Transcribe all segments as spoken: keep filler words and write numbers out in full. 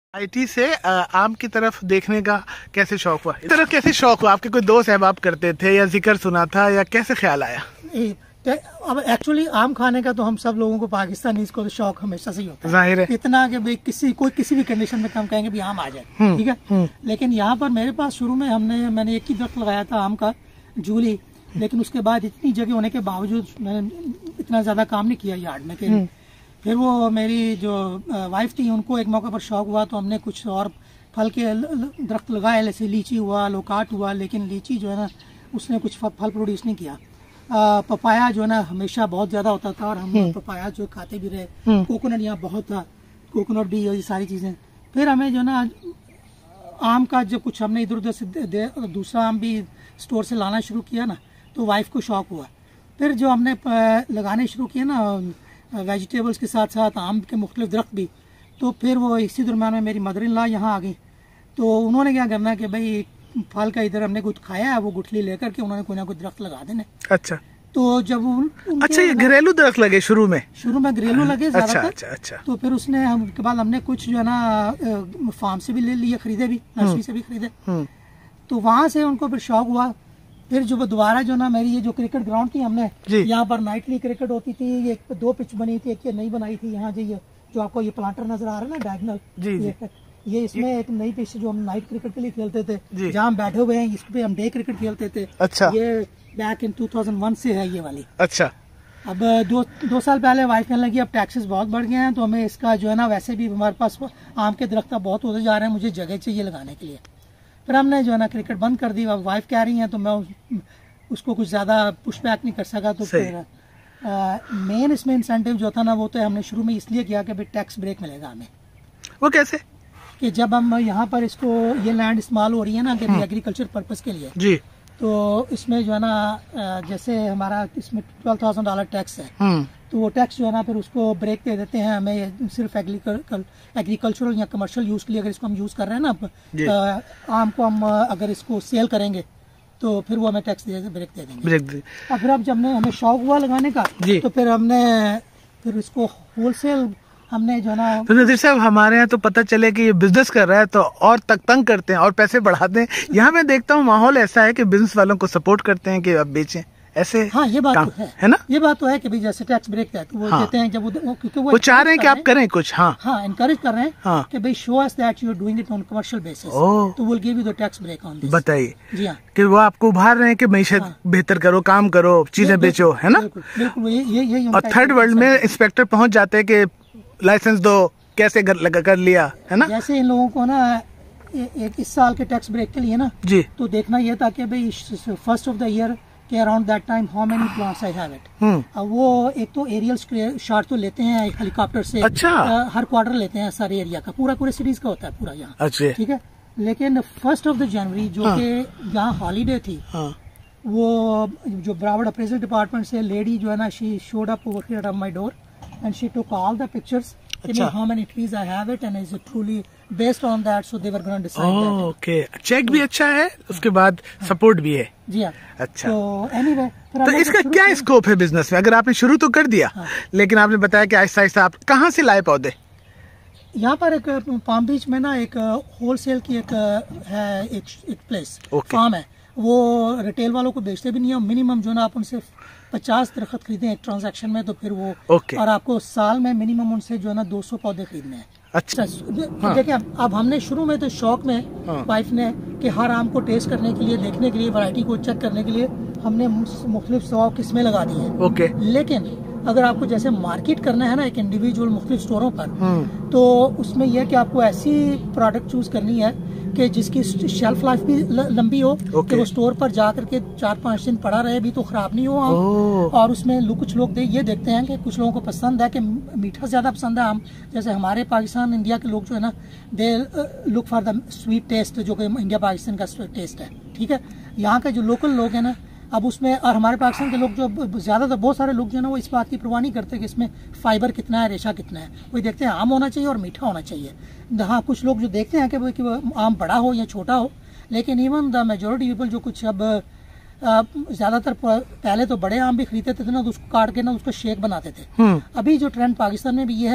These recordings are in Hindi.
आईटी से आम की तरफ देखने का कैसे शौक हुआ, इस तरफ कैसे शौक हुआ? आपके कोई दोस्त अहबाब करते थे या जिक्र सुना था या कैसे ख्याल आया? अब एक्चुअली आम खाने का तो हम सब लोगों को पाकिस्तानी को तो शौक हमेशा से ही होता है, जाहिर है। इतना कि भाई किसी कोई किसी भी कंडीशन में हम कहेंगे भी आम आ जाए, ठीक है। लेकिन यहाँ पर मेरे पास शुरू में हमने मैंने एक ही दरख्त लगाया था आम का, जूली। लेकिन उसके बाद इतनी जगह होने के बावजूद मैंने इतना ज्यादा काम नहीं किया यार्ड में के। फिर वो मेरी जो वाइफ थी उनको एक मौके पर शौक हुआ तो हमने कुछ और फल के दरख्त लगाए, जैसे लीची हुआ, लोकाट हुआ। लेकिन लीची जो है ना उसने कुछ फल प्रोड्यूस नहीं किया। आ, पपाया जो है ना हमेशा बहुत ज्यादा होता था और हम पपाया जो खाते भी रहे। कोकोनट यहाँ बहुत था, कोकोनट भी, ये सारी चीजें। फिर हमें जो ना आम का जब कुछ हमने इधर उधर से दूसरा आम भी स्टोर से लाना शुरू किया ना तो वाइफ को शौक हुआ। फिर जो हमने लगाने शुरू किए ना वेजिटेबल्स के साथ साथ आम के मुख्तलिफ दरख्त भी, तो फिर वो इसी दरम्यान में मेरी मदर इन लॉ यहाँ आ गई। तो उन्होंने क्या करना कि भाई फल का इधर हमने कुछ खाया है, वो गुठली लेकर के उन्होंने कोई ना कोई दरख्त लगा देने। अच्छा। तो जब उन, अच्छा, ये घरेलू दरख्त लगे शुरू में? शुरू में घरेलू लगे ज्यादातर। अच्छा, अच्छा, अच्छा। तो फिर उसने हम के बाद हमने कुछ जो है ना फार्म से भी ले लिए, खरीदे भी, नर्सरी से भी खरीदे। तो वहां से उनको फिर शौक हुआ। फिर जो दोबारा जो ना मेरी ये जो क्रिकेट ग्राउंड थी, हमने यहाँ पर नाइटली क्रिकेट होती थी, ये दो पिच बनी थी, एक ये नई बनाई थी। यहाँ जो ये जो आपको ये प्लांटर नजर आ रहा है ना डायगोनल, ये, ये इसमें एक नई पिच जो हम नाइट क्रिकेट के लिए खेलते थे, जहाँ हम बैठे हुए हैं इस पे हम डे क्रिकेट खेलते थे। अच्छा। ये back in two thousand one से है ये वाली। अच्छा। अब दो दो साल पहले वाइफ कहने लगी अब टैक्सेस बहुत बढ़ गए हैं तो हमें इसका जो है ना, वैसे भी हमारे पास आम के दरख्त बहुत होते जा रहे हैं, मुझे जगह चाहिए लगाने के लिए। फिर हमने जो है ना क्रिकेट बंद कर दी। अब वाइफ कह रही हैं तो मैं उसको कुछ ज्यादा पुश बैक नहीं कर सका। तो फिर मेन इसमें इंसेंटिव जो था ना वो तो हमने शुरू में इसलिए किया कि भाई टैक्स ब्रेक मिलेगा हमें। वो कैसे? कि जब हम यहाँ पर इसको ये लैंड इस्तेमाल हो रही है ना कि एग्रीकल्चर पर्पज के लिए जी, तो इसमें जो है ना जैसे हमारा इसमें ट्वेल्व थाउजेंड डॉलर टैक्स है, तो वो टैक्स जो है ना फिर उसको ब्रेक दे देते हैं हमें। सिर्फ एग्रीकल्चरल या कमर्शियल यूज के लिए अगर इसको हम यूज कर रहे हैं ना आम को, हम अगर इसको सेल करेंगे तो फिर वो हमें टैक्स दे ब्रेक दे देंगे। ब्रेक दे। और फिर अब जब हमने हमें शौक हुआ लगाने का तो फिर हमने फिर इसको होलसेल हमने जो ना। तो नज़ीर साहब हमारे यहाँ तो पता चले कि ये बिजनेस कर रहा है तो और तक तंग करते हैं और पैसे बढ़ाते हैं। यहाँ मैं देखता हूँ माहौल ऐसा है कि बिजनेस वालों को सपोर्ट करते हैं कि अब बेचें ऐसे। हाँ, ये बात तो है, है ना? ये बात तो है कि भाई जैसे टैक्स ब्रेक है तो वो हाँ। देते हैं जब वो, क्योंकि वो, वो चाह रहे हैं कि आप करें कुछ। हाँ हाँ, एनकरेज कर रहे हैं हाँ। कि भाई show us that you are doing it on commercial basis, तो will give you the tax break on this. बताइए जी हाँ, कि वो आपको उभार रहे हैं कि मैशत बेहतर करो, काम करो, चीजें बेचो, है ना? बिल्कुल। ये और थर्ड वर्ल्ड में इंस्पेक्टर पहुँच जाते हैं कि लाइसेंस दो, कैसे लगा कर लिया, है ना? जैसे इन लोगों को ना एक इस साल के टैक्स ब्रेक के लिए ना जी, तो देखना ये था कि भाई फर्स्ट ऑफ द ईयर के around that time how many plants I have it. अब वो एक तो एरियल शॉट तो लेते हैं हेलीकॉप्टर से। अच्छा। आ, हर क्वार्टर लेते हैं सारे एरिया का, पूरा पूरे सिटीज का होता है पूरा यहाँ। अच्छा। ठीक है। लेकिन फर्स्ट ऑफ द जनवरी जो हाँ। कि यहाँ हॉलीडे थी हाँ। वो जो ब्रावड अप्रेजल डिपार्टमेंट से लेडी जो है ना she showed up over here at my door and she took all the pictures. अच्छा। How many trees I have it and is it truly based on that, so they were going to decide oh, that. Okay. Check भी अच्छा है, उसके बाद सपोर्ट भी है। जी हाँ। अच्छा। तो anyway, तो इसका क्या स्कोप है बिजनेस में? अगर आपने शुरू तो कर दिया हाँ। लेकिन आपने बताया कि आहिस्ता आहिस्ता आप कहाँ से लाए पौधे? यहाँ पर एक पाम बीच में ना एक होलसेल की एक है एक, एक प्लेस okay. फार्म है, वो रिटेल वालों को बेचते भी नहीं है। मिनिमम जो ना आप उनसे पचास दरख्त खरीदे एक ट्रांजैक्शन में तो फिर वो okay. और आपको साल में मिनिमम उनसे जो है ना दो सौ पौधे खरीदने हैं। अच्छा। हाँ। देखिए अब, अब हमने शुरू में तो शौक में हाँ। वाइफ ने कि हर आम को टेस्ट करने के लिए, देखने के लिए, वैरायटी को चेक करने के लिए हमने मुख्तलिफ सौ किस्में लगा दी हैं। ओके। लेकिन अगर आपको जैसे मार्केट करना है ना एक इंडिविजुअल मुख्तलिफ स्टोरों पर, तो उसमें यह कि आपको ऐसी प्रोडक्ट चूज करनी है कि जिसकी शेल्फ लाइफ भी लंबी हो okay. कि वो स्टोर पर जाकर के चार पाँच दिन पड़ा रहे भी तो खराब नहीं हो आम। oh. और उसमें लोग कुछ लोग दे, ये देखते हैं कि कुछ लोगों को पसंद है कि मीठा ज्यादा पसंद है आम। जैसे हमारे पाकिस्तान इंडिया के लोग जो है ना they look for the sweet taste, जो कि इंडिया पाकिस्तान का टेस्ट है। ठीक है। यहाँ के जो लोकल लोग हैं ना अब उसमें, और हमारे पाकिस्तान के लोग जो ज्यादातर बहुत सारे लोग जो है ना वो इस बात की परवाह नहीं करते कि इसमें फाइबर कितना है, रेशा कितना है। वो देखते हैं आम होना चाहिए और मीठा होना चाहिए। हाँ, कुछ लोग जो देखते हैं कि वो कि वो आम बड़ा हो या छोटा हो, लेकिन इवन द मेजोरिटी पीपल जो कुछ अब ज्यादातर पहले तो बड़े आम भी खरीदते थे ना तो उसको काट के ना उसको शेक बनाते थे। अभी जो ट्रेंड पाकिस्तान में भी ये है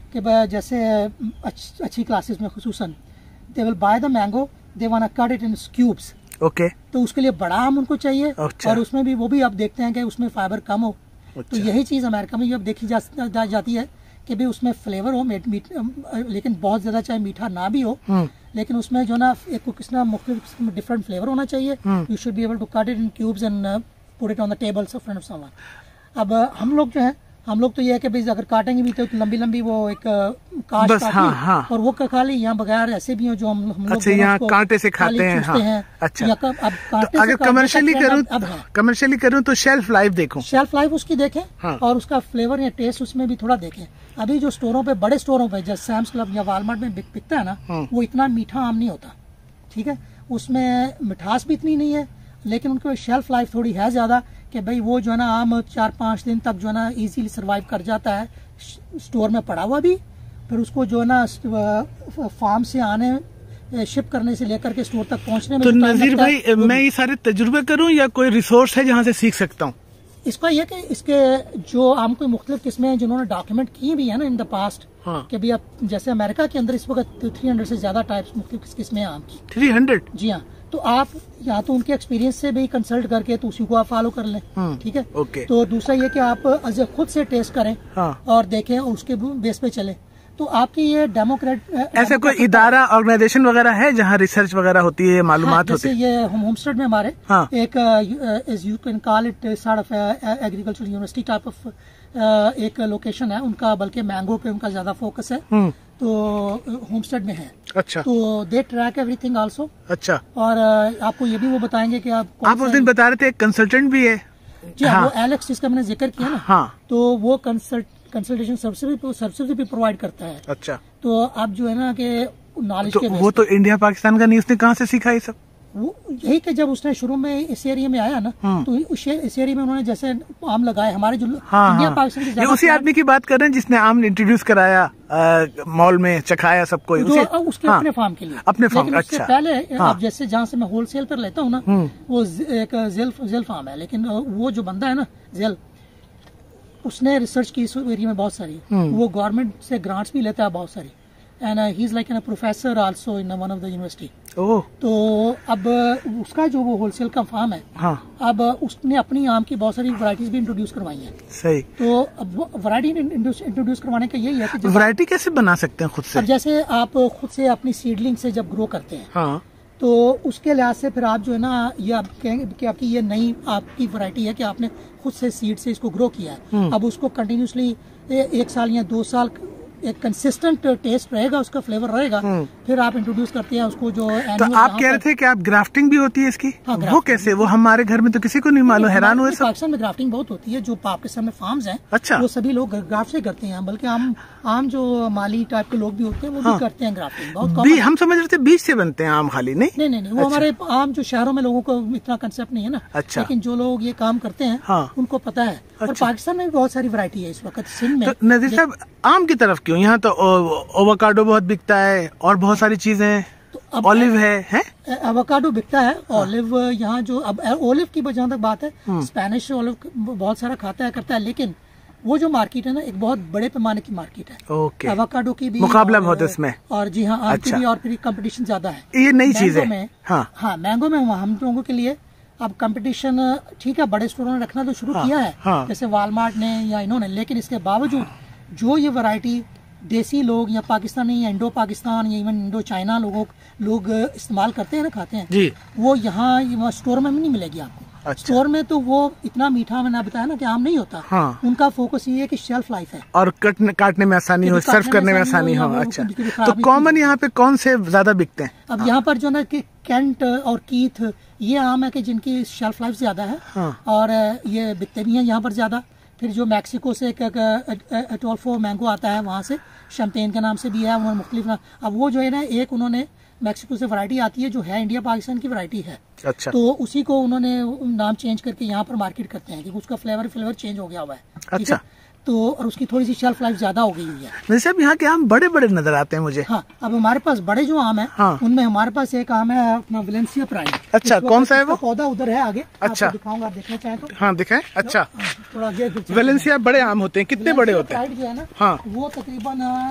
कि जैसे अच्छी अच्छी क्लासेस में खुसूसन they will buy the mango, they want to cut it in cubes. Okay, तो उसके लिए बड़ा आम उनको चाहिए। अच्छा। और उसमें भी वो भी अब देखते हैं कि उसमें फाइबर कम हो। अच्छा। तो यही चीज अमेरिका में अब देखी जा, जा, जाती है कि भाई उसमें फ्लेवर हो मीठ, मीठ, लेकिन बहुत ज्यादा चाहे मीठा ना भी हो, लेकिन उसमें जो ना एक किस ना मुख्तलिफ डिफरेंट फ्लेवर होना चाहिए। You should be able to cut it in cubes and put it on the table in front of someone. अब हम लोग जो है हम लोग तो ये है कि भाई अगर काटेंगे भी तो लंबी लंबी वो एक काट काट हाँ, हाँ। और वो खा ली। यहाँ बगैर ऐसे भी हो जो हम, हम अच्छा, यहाँ कांटे से खाते हैं, हाँ। हैं। अच्छा, अब तो अगर कमर्शियली करूँ कमर्शियली करूँ तो शेल्फ लाइफ देखूं, शेल्फ लाइफ उसकी देखें, हाँ। और उसका फ्लेवर या टेस्ट उसमें भी थोड़ा देखें। अभी जो स्टोरों पे, बड़े स्टोरों पे जैसे सैम्स क्लब या वालमार्ट में बिकता है ना, वो इतना मीठा आम नहीं होता, ठीक है, उसमें मिठास भी इतनी नहीं है, लेकिन उनकी शेल्फ लाइफ थोड़ी है ज्यादा कि भाई वो जो है ना आम चार पांच दिन तक जो है ना इजीली सरवाइव कर जाता है स्टोर में पड़ा हुआ भी। फिर उसको जो है ना फार्म से आने शिप करने से लेकर के स्टोर तक पहुंचने में तो नजीर भाई, मैं ये सारे तजुर्बे करूं या कोई रिसोर्स है जहां से सीख सकता हूं? इसका यह कि इसके जो आम कोई मुख्तलिफ किस्में हैं जिन्होंने डॉक्यूमेंट की भी है ना इन द पास्ट, हाँ। कि भी अब जैसे अमेरिका के अंदर इस वक्त थ्री हंड्रेड से ज्यादा टाइप्स मुख्तलिफ किस्में आम की। Three hundred? जी हाँ। तो आप या तो उनके एक्सपीरियंस से भी कंसल्ट करके तो उसी को आप फॉलो कर लें, ठीक है। ओके। तो दूसरा ये कि आप अज खुद से टेस्ट करें, हाँ। और देखें और उसके बेस पे चले। तो आपकी ये डेमोक्रेट ऐसा कोई इदारा ऑर्गेनाइजेशन वगैरह है जहाँ रिसर्च वगैरह होती है, मालूमात होती है? जैसे ये होमस्टेड में हमारे, हाँ। एक you can call it sort of agriculture university type of एक लोकेशन है उनका, बल्कि मैंगो पे उनका ज्यादा फोकस है, तो होमस्टेड में है। अच्छा। तो दे ट्रैक एवरीथिंग आल्सो। अच्छा। और आपको ये भी वो बताएंगे कि आप आप उस दिन बता रहे थे एक कंसल्टेंट भी है। जी हाँ, वो एलेक्स जिसका मैंने जिक्र किया ना, हाँ। तो वो कंसल्ट कंसल्टेशन सर्विस भी सर्विस भी प्रोवाइड करता है। अच्छा। तो आप जो है ना कि नॉलेज तो के वो तो इंडिया पाकिस्तान का नहीं, उसने कहाँ से सीखा ये सब? वो यही कि जब उसने शुरू में इस एरिया में आया ना, तो इस एरिया में उन्होंने जैसे आम लगाए हमारे जो हाँ, इंडिया हाँ। पाकिस्तान के, ये उसी आदमी की बात कर रहे हैं जिसने आम इंट्रोड्यूस कराया मॉल में, चखाया सबको, जो उसके हाँ, अपने फार्म के लिए, अपने फार्म। अच्छा। पहले हाँ। आप जैसे जहाँ से मैं होलसेल पर लेता हूँ ना, वो एक जेल जेल फार्म है, लेकिन वो जो बंदा है ना जेल, उसने रिसर्च की इस एरिया में बहुत सारी, वो गवर्नमेंट से ग्रांट्स भी लेता है बहुत सारी, and he is like an professor also in one of the university. Oh. तो अब उसका जो वो होलसेल का फार्म है, हाँ। अब उसने अपनी आम की बहुत सारी वैरायटीज भी इंट्रोड्यूस करवाई हैं। सही। तो अब वैरायटी इंट्रोड्यूस करवाने का यही है कि वैरायटी कैसे बना सकते हैं खुद से? अब जैसे आप खुद से अपनी सीडलिंग से जब ग्रो करते हैं, हाँ। तो उसके लिहाज से फिर आप जो है ना, ये आप कहेंगे कि आपकी ये नई आपकी वैरायटी है कि आपने खुद से सीड से इसको ग्रो किया है। अब उसको कंटिन्यूसली एक साल या दो साल एक कंसिस्टेंट टेस्ट रहेगा, उसका फ्लेवर रहेगा, फिर आप इंट्रोड्यूस करते हैं उसको। जो तो आप कह रहे थे कि आप ग्राफ्टिंग भी होती है इसकी? हाँ, वो कैसे? वो हमारे घर में तो किसी को नहीं मालूम, हैरान हुए। पाकिस्तान में ग्राफ्टिंग बहुत होती है, जो पाकिस्तान में फार्म्स हैं, अच्छा, वो सभी लोग ग्राफ्ट से करते हैं, बल्कि आम आम जो माली टाइप के लोग भी होते हैं वो हाँ। भी करते हैं ग्राफ्टिंग। बहुत हम समझ रहे थे बीज से बनते हैं आम खाली, नहीं नहीं नहीं, नहीं। वो अच्छा। हमारे आम जो शहरों में लोगों को इतना कंसेप्ट नहीं है ना, अच्छा, लेकिन जो लोग ये काम करते हैं हाँ। उनको पता है। और पाकिस्तान में भी बहुत सारी वैरायटी है इस वक्त सिंध में। नजीर साहब, आम की तरफ क्यों? यहाँ तो ओवोकाडो बहुत बिकता है और बहुत सारी चीजें, तो ऑलिव है, है? एवोकाडो बिकता है, ऑलिव यहाँ जो अब ऑलिव की जहाँ तक बात है, स्पेनिश ऑलिव बहुत सारा खाता है करता है, लेकिन वो जो मार्केट है ना एक बहुत बड़े पैमाने की मार्केट है। ओके। एवोकाडो की भी मुकाबला बहुत है उसमें, और जी हाँ, आम की भी, और फिर कंपटीशन ज्यादा है। ये नई चीज है। हाँ हाँ, मैंगो में हम लोगों के लिए अब कंपटीशन ठीक है, बड़े स्टोरों ने रखना तो शुरू हाँ, किया है हाँ, जैसे वालमार्ट ने या इन्होंने, लेकिन इसके बावजूद जो ये वैरायटी देसी लोग या पाकिस्तानी या इंडो पाकिस्तान या इवन इंडो चाइना लोगों लोग इस्तेमाल करते हैं ना, खाते हैं जी, वो यहाँ स्टोर में नहीं मिलेगी आपको। अच्छा। स्टोर में तो वो इतना मीठा, मैंने बताया ना कि आम नहीं होता हाँ। उनका फोकस ये है कि शेल्फ लाइफ है और कटने काटने में आसानी हो, सर्व करने में आसानी हो। अच्छा, तो कॉमन यहाँ पे कौन से ज्यादा बिकते हैं? अब हाँ। यहाँ पर जो ना कि कैंट और कीथ ये आम है कि जिनकी शेल्फ लाइफ ज्यादा है हाँ। और ये बिकते भी हैं यहाँ पर ज्यादा। फिर जो मैक्सिको से एक एटोल्फो मैंगो आता है, वहाँ से शैम्पेन के नाम से भी है, उन्होंने मुख्तलिफ। अब वो जो है ना, एक उन्होंने मैक्सिको से वैरायटी आती है जो है इंडिया पाकिस्तान की वैरायटी है। अच्छा। तो उसी को उन्होंने नाम चेंज करके यहाँ पर मार्केट करते हैं, क्योंकि उसका फ्लेवर फ्लेवर चेंज हो गया हुआ है। अच्छा। तो और उसकी थोड़ी सी शेल्फ लाइफ ज्यादा हो गई हुई है। वैसे साहब यहाँ के आम बड़े बड़े नजर आते हैं मुझे। हाँ, अब हमारे पास बड़े जो आम है, हाँ। उनमें हमारे पास एक आम है अपना वेलेंसिया प्राइड। अच्छा, कौन सा है वो? पौधा उधर है आगे। अच्छा, दिखाऊंगा, आप देखना चाहें तो। हाँ दिखाएं। अच्छा, थोड़ा आगे। वेलेंसिया बड़े आम होते हैं, कितने बड़े होते हैं? जो है ना, हाँ, वो तकरीबन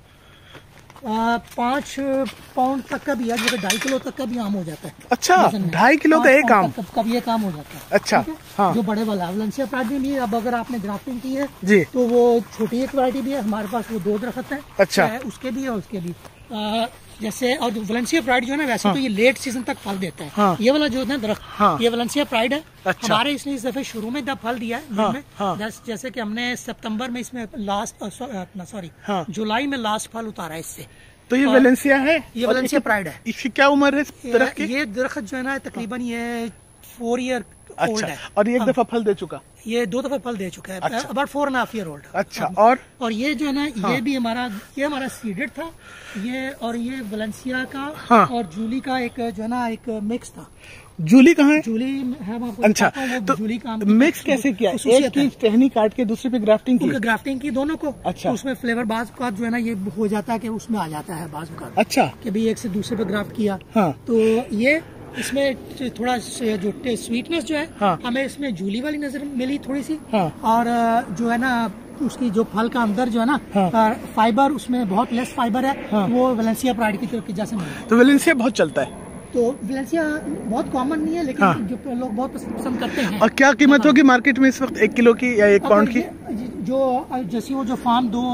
पाँच पाउंड तक का भी है, जो ढाई किलो तक का भी आम हो जाता है। अच्छा, ढाई किलो का एक आम कभी एक आम हो जाता है। अच्छा, हाँ। जो बड़े वाला वेलेंसिया प्राइड भी है। अब अगर आपने ग्राफ्टिंग की है जी, तो वो छोटी एक वैरायटी भी है हमारे पास, वो दो दरख्त है। अच्छा, उसके भी और उसके भी आ, जैसे और वेलेंसिया प्राइड जो है ना, वैसे हाँ। तो ये लेट सीजन तक फल देता है। हाँ। ये वाला जो है दरख्त, हाँ। ये वेलेंसिया प्राइड है। अच्छा। हमारे इसने इस दफे शुरू में जब फल दिया है, हाँ। में, हाँ। जैसे कि हमने सितंबर में इसमें लास्ट सॉरी हाँ। जुलाई में लास्ट फल उतारा है इससे। तो ये वेलेंसिया है, ये वेलेंसिया प्राइड है। इसकी क्या उम्र है दरख्त की? ये दरख्त जो है ना तकरीबन ये फोर ईयर ओल्ड है। और ये एक दफा फल दे चुका? ये दो दफा फल दे चुका है। About four and half year old. अच्छा, और और ये जो है ना, हाँ। ये भी हमारा ये हमारा सीडेड था ये, और ये वेलेंसिया का, हाँ। और जूली का एक जो है ना एक मिक्स था। जूली कहाँ है? जूली है। अच्छा, तो जूली का मिक्स कैसे किया? एक की टहनी काट के दूसरे पे ग्राफ्टिंग की? ग्राफ्टिंग की दोनों को। अच्छा, तो उसमें फ्लेवर बाज का जो है ना ये हो जाता है कि उसमें आ जाता है बाज का। अच्छा, कि भाई एक से दूसरे पे ग्राफ्ट किया। हाँ। तो ये इसमें थोड़ा जो स्वीटनेस जो है, हाँ। हमें इसमें जूली वाली नजर मिली थोड़ी सी। हाँ। और जो है ना उसकी जो फल का अंदर जो है ना, हाँ। फाइबर उसमें बहुत लेस फाइबर है। हाँ। वो वेलेंसिया प्राइड की जैसे मिला। तो वेलेंसिया बहुत चलता है? तो वेलेंसिया बहुत कॉमन नहीं है, लेकिन हाँ। जो लोग बहुत पसंद करते हैं। और क्या कीमत होगी मार्केट में इस वक्त एक किलो की या एक पाउंड की? जो जैसे वो जो फार्म दो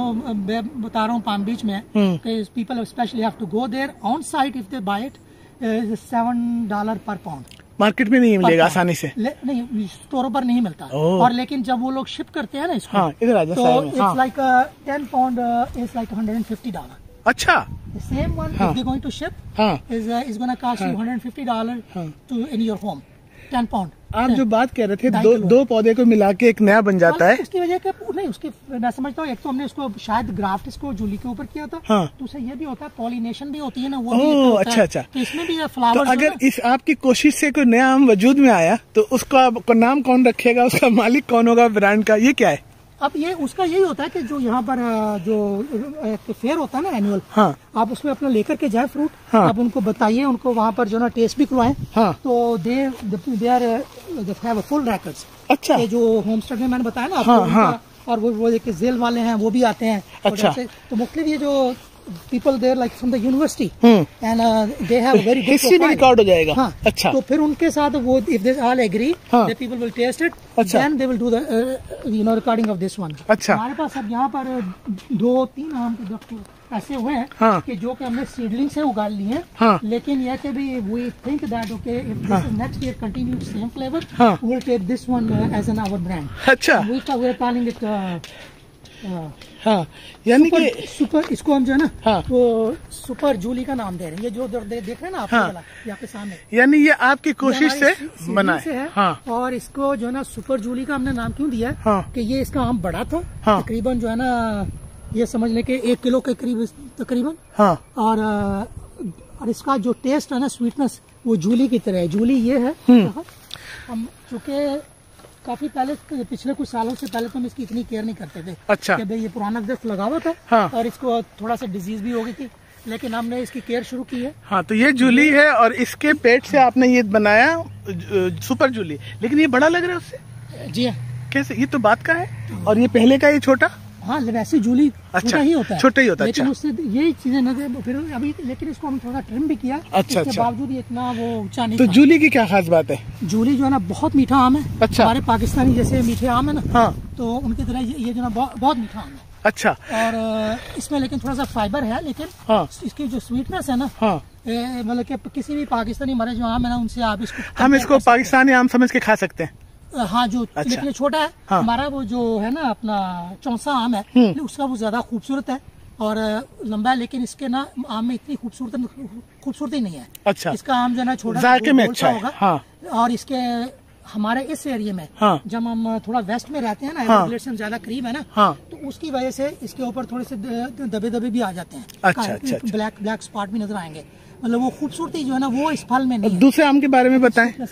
बता रहा हूँ पाम बीच में, people specially have to go there on site if they buy it, seven dollar per pound. Market में नहीं मिलेगा आसानी से? नहीं, स्टोरों पर नहीं मिलता। और लेकिन जब वो लोग शिप करते हैं ना इसको, हाँ, इधर आ जाए, तो it's like ten pound is like hundred and fifty dollar. अच्छा, same one if they going to ship is is gonna cost you hundred and fifty dollar to in your home. Ten pound. आप जो बात कह रहे थे दो दो पौधे को मिला के एक नया बन जाता है, उसकी वजह क्या नहीं, उसके मैं समझता हूँ एक तो हमने उसको शायद ग्राफ्ट इसको जूली के ऊपर किया था। हाँ। तो उसे ये भी होता है, पॉलिनेशन भी होती है ना, वो ओह, अच्छा अच्छा। तो इसमें भी फ्लावर। तो अगर इस आपकी कोशिश से कोई नया आम वजूद में आया तो उसका नाम कौन रखेगा, उसका मालिक कौन होगा ब्रांड का, ये क्या है? अब ये उसका यही होता है कि जो यहाँ पर जो फेयर होता है ना एनुअल, हाँ। आप उसमें अपना लेकर के जाए फ्रूट, हाँ। आप उनको बताइए, उनको वहाँ पर जो ना टेस्ट भी करवाएं, हाँ। तो they they are have full rackets. अच्छा, ये जो होम स्टे में मैंने बताया ना आपको, हाँ, हाँ। और वो वो एक जेल वाले हैं वो भी आते हैं। अच्छा, तो मुख्तलिफ ये जो people there like from the university hmm. and uh, they have a very good history में रिकॉर्ड हो जाएगा। हाँ, अच्छा, तो फिर उनके साथ वो if they all agree, हाँ. the people will taste it, अच्छा, then they will do the uh, you know recording of this one। अच्छा, हमारे पास अब यहाँ पर दो तीन आम के दरख्त ऐसे हुए हैं, हाँ। कि जो कि हमने सीडलिंग से उगा लिए हैं, हाँ। लेकिन यह कि भी we think that okay if this is next year continues same flavor, हाँ। we'll take this one uh, as an our brand। अच्छा, we are calling it uh, uh, हाँ, यानी कि सुपर, इसको हम जो है ना, हाँ। वो सुपर जूली का नाम दे रहे हैं। ये जो दे, देख रहे हैं ना आप, हाँ। वाला ये आपके सामने, यानी ये आपकी कोशिश से बना है, हाँ। और इसको जो है ना सुपर जूली का हमने नाम क्यों दिया है, हाँ। कि ये इसका आम बड़ा था, हाँ। तकरीबन जो है ना ये समझ लें कि एक किलो के करीब तकरीबन, हाँ। और, और इसका जो टेस्ट है ना, स्वीटनेस, वो जूली की तरह है। जूली ये है, हम चूँकि काफी पहले पिछले कुछ सालों से पहले तो हम इसकी इतनी केयर नहीं करते थे। अच्छा, कि भाई ये पुराना दरख्त लगा हुआ था, हाँ। और इसको थोड़ा सा डिजीज भी हो गई थी, लेकिन हमने इसकी केयर शुरू की है। हाँ, तो ये जूली है और इसके पेट से आपने ये बनाया सुपर जूली, लेकिन ये बड़ा लग रहा है उससे। जी हाँ, कैसे? ये तो बात का है और ये पहले का ये छोटा। हाँ, वैसे जूली अच्छा, छोटा ही होता है, छोटा ही होता है। लेकिन उससे यही चीजें नजर फिर अभी, लेकिन इसको हम थोड़ा ट्रिम भी किया। अच्छा, इसके अच्छा। बावजूद इतना वो ऊंचा नहीं। तो जूली की क्या खास बात है? जूली जो है ना बहुत मीठा आम है। अच्छा, हमारे पाकिस्तानी जैसे मीठे आम है ना, हाँ। तो उनकी तरह ये, ये जो ना बहुत मीठा आम है। अच्छा, और इसमें लेकिन थोड़ा सा फाइबर है, लेकिन हाँ। इसकी जो स्वीटनेस है ना, हाँ। मतलब कि किसी भी पाकिस्तानी हमारे जो आम है ना, उनसे आप इसको, हम इसको पाकिस्तानी आम समझ के खा सकते हैं। हाँ, जो अच्छा। लेकिन छोटा है, हाँ। हमारा वो जो है ना अपना चौसा आम है, उसका वो ज्यादा खूबसूरत है और लंबा है, लेकिन इसके ना आम में इतनी खूबसूरत खूबसूरती नहीं है। अच्छा, इसका आम जो है ना छोटा जायके में अच्छा होगा, हाँ। और इसके हमारे इस एरिया में, हाँ। जब हम थोड़ा वेस्ट में रहते हैं ना, हाँ। से ज्यादा करीब है ना, हाँ। तो उसकी वजह से इसके ऊपर थोड़े से दबे दबे भी आ जाते हैं। अच्छा, अच्छा, अच्छा। ब्लैक ब्लैक स्पॉट भी नजर आएंगे, मतलब वो खूबसूरती जो है ना वो इस फल में नहीं है। दूसरे आम के बारे में बताएं।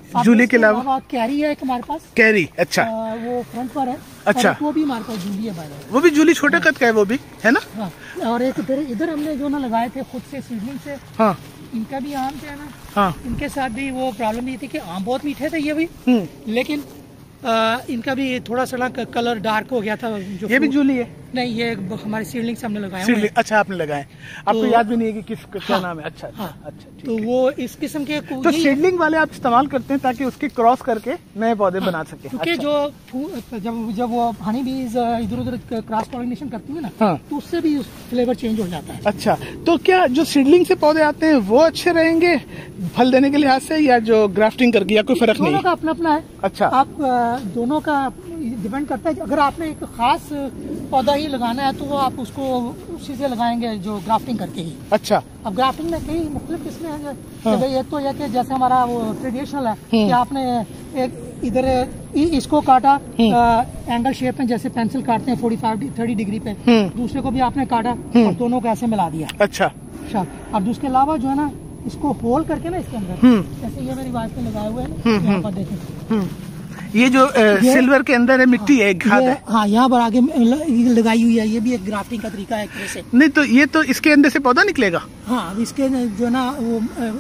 जूली के अलावा कैरी है एक हमारे पास। कैरी, अच्छा। आ, वो फ्रंट पर है। अच्छा। वो भी हमारे पास जूली है। वो भी जूली छोटे कद का है, वो भी है ना। हाँ। और एक इधर इधर हमने जो ना लगाए थे खुद से सीडलिंग से। हाँ। इनका भी आम थे ना। हाँ। इनके साथ भी वो प्रॉब्लम नहीं थी कि आम बहुत मीठे थे ये भी, लेकिन आ, इनका भी थोड़ा सा कलर डार्क हो गया था। जो ये भी जूली है? नहीं, ये हमारे सीडलिंग से हमने लगाया है। अच्छा, आपने लगाए, आपको तो, याद भी नहीं है कि किस क्या हाँ, नाम है। अच्छा हाँ, अच्छा, अच्छा। तो वो इस किस्म के तो सीडलिंग वाले आप इस्तेमाल करते हैं ताकि उसके क्रॉस करके नए पौधे हाँ, बना सके। क्योंकि अच्छा। जो जब जब वो हनी बीज इधर उधर क्रॉस पॉलिनेशन करती है ना, हाँ, तो उससे भी फ्लेवर चेंज हो जाता है। अच्छा, तो क्या जो सीडलिंग से पौधे आते हैं वो अच्छे रहेंगे फल देने के लिहाज से, या जो ग्राफ्टिंग करके, या कोई फर्क नहीं? दोनों का अपना अपना है। अच्छा। आप दोनों का डिपेंड करता है। अगर आपने एक खास पौधा ही लगाना है तो वो आप उसको उसी से लगाएंगे जो ग्राफ्टिंग करके ही। अच्छा। अब ग्राफ्टिंग में कई मुख्तलिफ किस्में हैं। हाँ। तो एक तो यह कि जैसे हमारा वो ट्रेडिशनल है कि आपने एक इधर इसको काटा एंगल शेप में, जैसे पेंसिल काटते हैं पैंतालीस तीस डिग्री पे, दूसरे को भी आपने काटा और दोनों को ऐसे मिला दिया। अच्छा। अच्छा। और उसके अलावा जो है ना, इसको होल करके ना इसके अंदर, जैसे ये मेरी वाइफ में लगाए हुए हैं, यहाँ पर देखें, ये जो ए, सिल्वर के अंदर है मिट्टी है, खाद है। हाँ, यहाँ पर आगे लगाई हुई है। ये भी एक ग्राफ्टिंग का तरीका है एक तरह से। नहीं तो ये तो इसके अंदर से पौधा निकलेगा। हाँ, अब इसके जो ना वो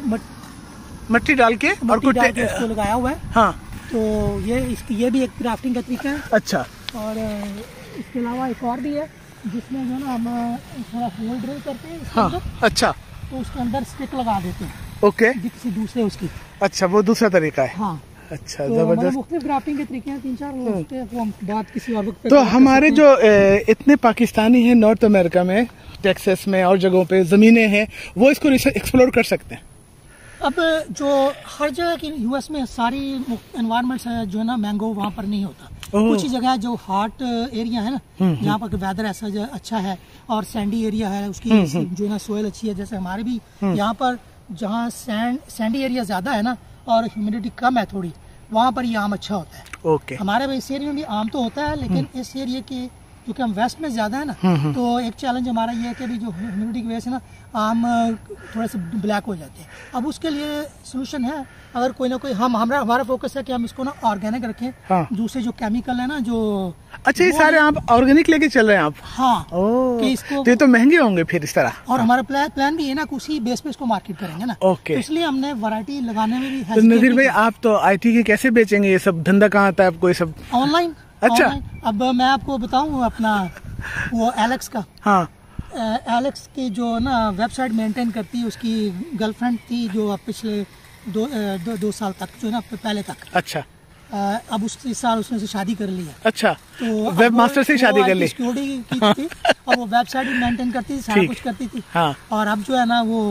मिट्टी डाल के और कुछ इसको लगाया हुआ है। हाँ, तो ये इसकी ये भी एक ग्राफ्टिंग का तरीका है। अच्छा। और इसके अलावा एक और भी है जिसमें जो ना हम थोड़ा होल ड्रिल करते हैं। हाँ, अच्छा। तो उसके अंदर स्टिक लगा देते हैं। ओके। किसी दूसरे उसकी। अच्छा, वो दूसरा तरीका है। हाँ। अच्छा, जबरदस्त। मुख्तलिफ ग्राफ्टिंग के तरीके हैं, तीन चार, वो हम बात किसी और वक्त। तो हमारे जो ए, इतने पाकिस्तानी हैं नॉर्थ अमेरिका में, टेक्सास में और जगहों पे जमीनें हैं, वो इसको एक्सप्लोर कर सकते हैं। अब जो हर जगह की यूएस में सारी एनवायरमेंट्स है जो है ना, मैंगो वहाँ पर नहीं होता। कुछ ही जगह जो हॉट एरिया है ना, यहाँ पर वेदर ऐसा अच्छा है और सैंडी एरिया है, उसकी जो है ना सोयल अच्छी है। जैसे हमारे भी यहाँ पर जहाँ सैंड सैंडी एरिया ज्यादा है ना और ह्यूमिडिटी कम है थोड़ी, वहाँ पर ये आम अच्छा होता है। ओके। हमारे भाई इस एरिया में भी आम तो होता है, लेकिन इस एरिया के क्योंकि हम वेस्ट में ज्यादा है ना, तो एक चैलेंज हमारा ये है कि भी जो ह्यूमिडिटी की वजह से ना आम थोड़े से ब्लैक हो जाते हैं। अब उसके लिए सोल्यूशन है, अगर कोई ना कोई, हम हमारा हमारा फोकस है कि हम इसको ना ऑर्गेनिक रखें। हाँ। दूसरे जो केमिकल है ना जो, अच्छा, ये सारे आप ऑर्गेनिक लेके चल रहे हैं आप? हाँ। कि इसको, तो ये तो महंगे होंगे फिर इस तरह। और हमारा प्लान प्लान भी है ना, उसी बेस पे इसको मार्केट करेंगे ना। ओके। तो इसलिए हमने वैरायटी लगाने में भी। तो नजीर भाई, आप तो आईटी के कैसे बेचेंगे ये सब? धंधा कहाँ आता है आपको ये सब? ऑनलाइन। अच्छा। अब मैं आपको बताऊं अपना वो एलेक्स का। हाँ। एलेक्स की जो ना वेबसाइट मेंटेन करती है, उसकी गर्लफ्रेंड थी जो पिछले दो, दो दो साल तक, जो ना पहले तक। अच्छा। अब उस इस साल उसने से शादी कर ली है। अच्छा। तो वेब मास्टर से शादी कर ली। सिक्योरिटी की थी और वो वेबसाइट भी मेंटेन करती थी, सारा कुछ करती थी। हाँ। और अब जो है ना वो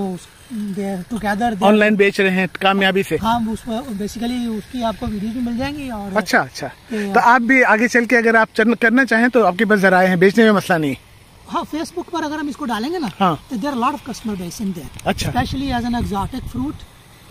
टुगेदर ऑनलाइन बेच रहे हैं कामयाबी से। हाँ, उस बेसिकली उसकी आपको वीडियो भी मिल जाएंगी। और अच्छा अच्छा, तो आप भी आगे चल के अगर आप करना चाहें तो आपके पास जराए हैं, बेचने में मसला नहीं। हाँ, फेसबुक पर अगर हम इसको डालेंगे ना, हाँ, तो there are lot of customer base in there. अच्छा। Specially as an exotic fruit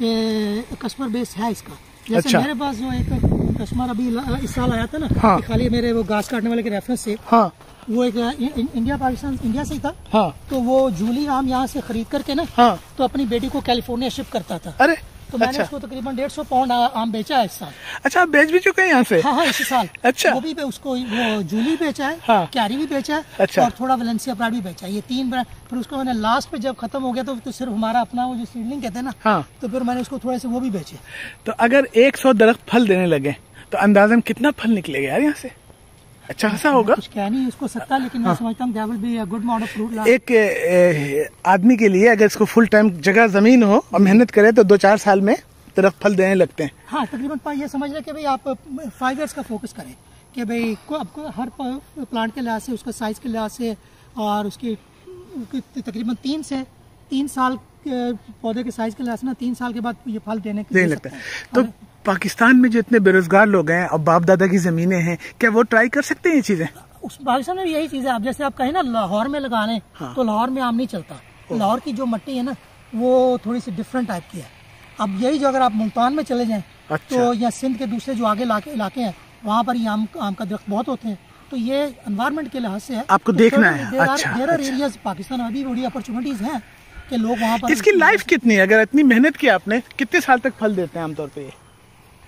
के कस्टमर बेस है इसका। जैसे अच्छा। मेरे पास जो एक कस्टमर अभी इस साल आया था ना, हाँ, खाली मेरे वो घास काटने वाले के रेफरेंस से। हाँ। वो एक इंडिया पाकिस्तान इंडिया से ही था। हाँ। तो वो जूली आम यहाँ से खरीद करके ना, हाँ, तो अपनी बेटी को कैलिफोर्निया शिप करता था। अरे, तो मैंने अच्छा। उसको तकरीबन डेढ़ सौ पाउंड आम बेचा है इस साल। अच्छा, आप बेच भी चुके हैं यहाँ से? हाँ हाँ, इसी साल। अच्छा। वो भी उसको वो जूली बेचा है, हाँ, क्यारी भी बेचा है। अच्छा। और थोड़ा वेलेंसिया प्राइड भी बेचा है, ये तीन ब्रांड। फिर उसको मैंने लास्ट पे जब खत्म हो गया तो, तो सिर्फ हमारा अपना वो जो सीडलिंग कहते हैं ना, हाँ, तो फिर मैंने उसको थोड़े से वो भी बेचे। तो अगर एक सौ दरख्त फल देने लगे तो अंदाजन कितना फल निकलेगा यार यहाँ से? अच्छा खासा होगा। कुछ क्या नहीं उसको सकता, लेकिन हाँ, मैं समझता हूँ that will be a good amount of fruit. एक ए, आदमी के लिए अगर इसको फुल टाइम जगह जमीन हो और मेहनत करे तो दो चार साल में तरफ फल देने लगते हैं। हाँ, तकरीबन ये समझ लें कि भाई आप फाइव इयर्स का फोकस करें कि भाई को आपको हर प्लांट के लिहाज से, उसका साइज के लिहाज से और उसकी तकरीबन तीन से तीन साल के पौधे के साइज के लिहाज से ना तीन साल के बाद ये फल देने के लगता है। तो पाकिस्तान में जो इतने बेरोजगार लोग हैं और बाप दादा की जमीनें हैं, क्या वो ट्राई कर सकते हैं ये चीजें? उस पाकिस्तान में भी यही चीज है। अब जैसे आप कहें ना लाहौर में लगाने, हाँ, तो लाहौर में आम नहीं चलता। लाहौर की जो मिट्टी है ना वो थोड़ी सी डिफरेंट टाइप की है। अब यही जो अगर आप मुल्तान में चले जाएं, अच्छा, तो या सिंध के दूसरे जो आगे इलाके हैं वहाँ पर आम आम का दरख्त बहुत होते हैं। तो ये एनवायरनमेंट के लिहाज से है, आपको तो देखना है। अच्छा, देयर आर एरियाज पाकिस्तान में अभी बड़ी अपॉर्चुनिटीज हैं कि लोग वहाँ पर। इसकी लाइफ कितनी है? अगर इतनी मेहनत की आपने, कितने साल तक फल देते हैं आमतौर पे?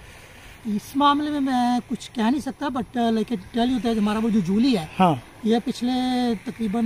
इस मामले में मैं कुछ कह नहीं सकता, but like tell you that हमारा वो जो जूली है, हाँ। ये पिछले तकरीबन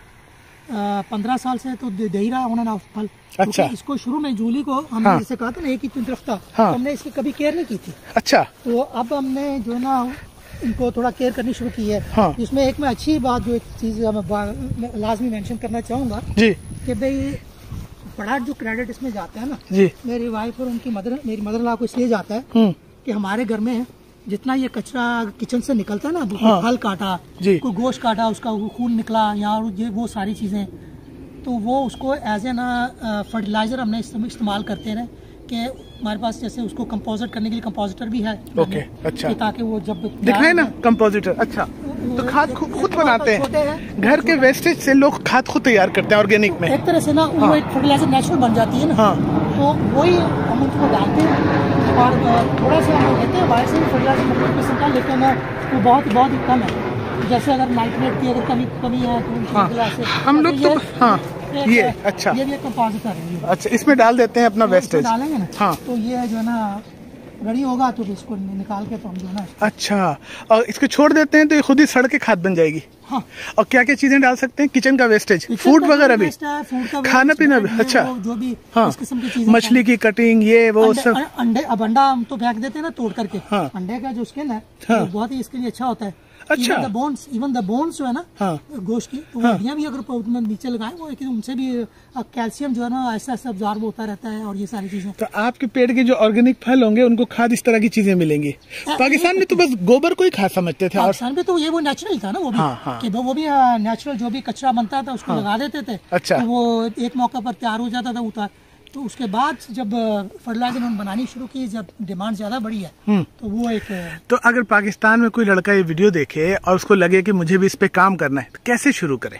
पंद्रह साल से तो दे ही रहा है ऑन एंड ऑफ फल। अच्छा। इसको शुरू में जूली को हमने हाँ। जैसे कहा था ना एक ही दरख्त था, हाँ। तो हमने इसकी कभी केयर नहीं की थी। अच्छा। तो अब हमने जो है ना इनको थोड़ा केयर करनी शुरू की है, हाँ। जिसमें एक मैं अच्छी बात जो एक चीज मैं लाजमी मेंशन करना चाहूंगा जी, कि भाई बड़ा जो क्रेडिट इसमें जाता है ना जी, मेरी वाइफ और उनकी मदर मेरी मदर ला को इसलिए जाता है कि हमारे घर में जितना ये कचरा किचन से निकलता है ना, हाँ। फल काटा, कोई गोश्त काटा, उसका खून निकला या ये वो सारी चीजें, तो वो उसको एज एन फर्टिलाइजर हमने इस्तेमाल करते रहे कि हमारे पास जैसे उसको कंपोजिट करने के लिए कंपोजिटर भी है। ओके, अच्छा। ताकि वो जब दिखाए ना कंपोजिटर, अच्छा। तो खाद खुद खुद बनाते हैं, घर के वेस्टेज से लोग खाद खुद तैयार करते हैं ऑर्गेनिक में, एक तरह से ना, हाँ। वो एक फर्टिलाइजर नेचुरल बन जाती है ना, हाँ। तो वही हम उसको डालते हैं और थोड़ा सा हम लेते हैं बाहर से भी फर्टिलाइजर मतलब किस्म का, लेकिन वो बहुत बहुत ही कम है। जैसे अगर नाइट्रेट की अगर कमी कमी है तो हाँ। हम लोग तो हाँ ये अच्छा ये भी एक कंपोजिटर है, अच्छा, इसमें डाल देते हैं अपना वेस्टेज, डालेंगे ना, हाँ। तो ये जो है ना रेडी होगा तो इसको निकाल के तो हम जो है ना, अच्छा, और इसको छोड़ देते हैं तो ये खुद ही सड़ के खाद बन जाएगी, हाँ। और क्या क्या चीजें डाल सकते हैं? किचन का वेस्टेज, फूड वगैरह भी, खाना पीना भी, अच्छा, जो भी हाँ, इस किस्म की चीजें, मछली की कटिंग, ये वो सब, अंडे, अब अंडा हम तो फेंक देते हैं ना तोड़ करके, हाँ। अंडे का जो स्किन है बहुत ही इसके लिए अच्छा होता है, अच्छा। The bones, even the bones जो है ना, हाँ। गोश्त की, तो हाँ। हड्डियां भी अगर नीचे लगाएं वो उनसे भी कैल्शियम जो है ना ऐसा ऐसा अब्जॉर्ब होता रहता है और ये सारी चीजें। तो आपके पेड़ के जो ऑर्गेनिक फल होंगे उनको खाद इस तरह की चीजें मिलेंगी। पाकिस्तान में तो बस गोबर को ही खाद समझते थे, पाकिस्तान में तो ये वो नेचुरल था ना, वो भी हाँ, हाँ। कि वो भी नेचुरल जो भी कचरा बनता था उसको लगा देते थे, अच्छा, वो एक मौका पर तैयार हो जाता था उतार। तो उसके बाद जब फर्टिलाइजर उन्होंने बनानी शुरू की, जब डिमांड ज्यादा बढ़ी है, तो वो एक, तो अगर पाकिस्तान में कोई लड़का ये वीडियो देखे और उसको लगे कि मुझे भी इस पे काम करना है, तो कैसे शुरू करे?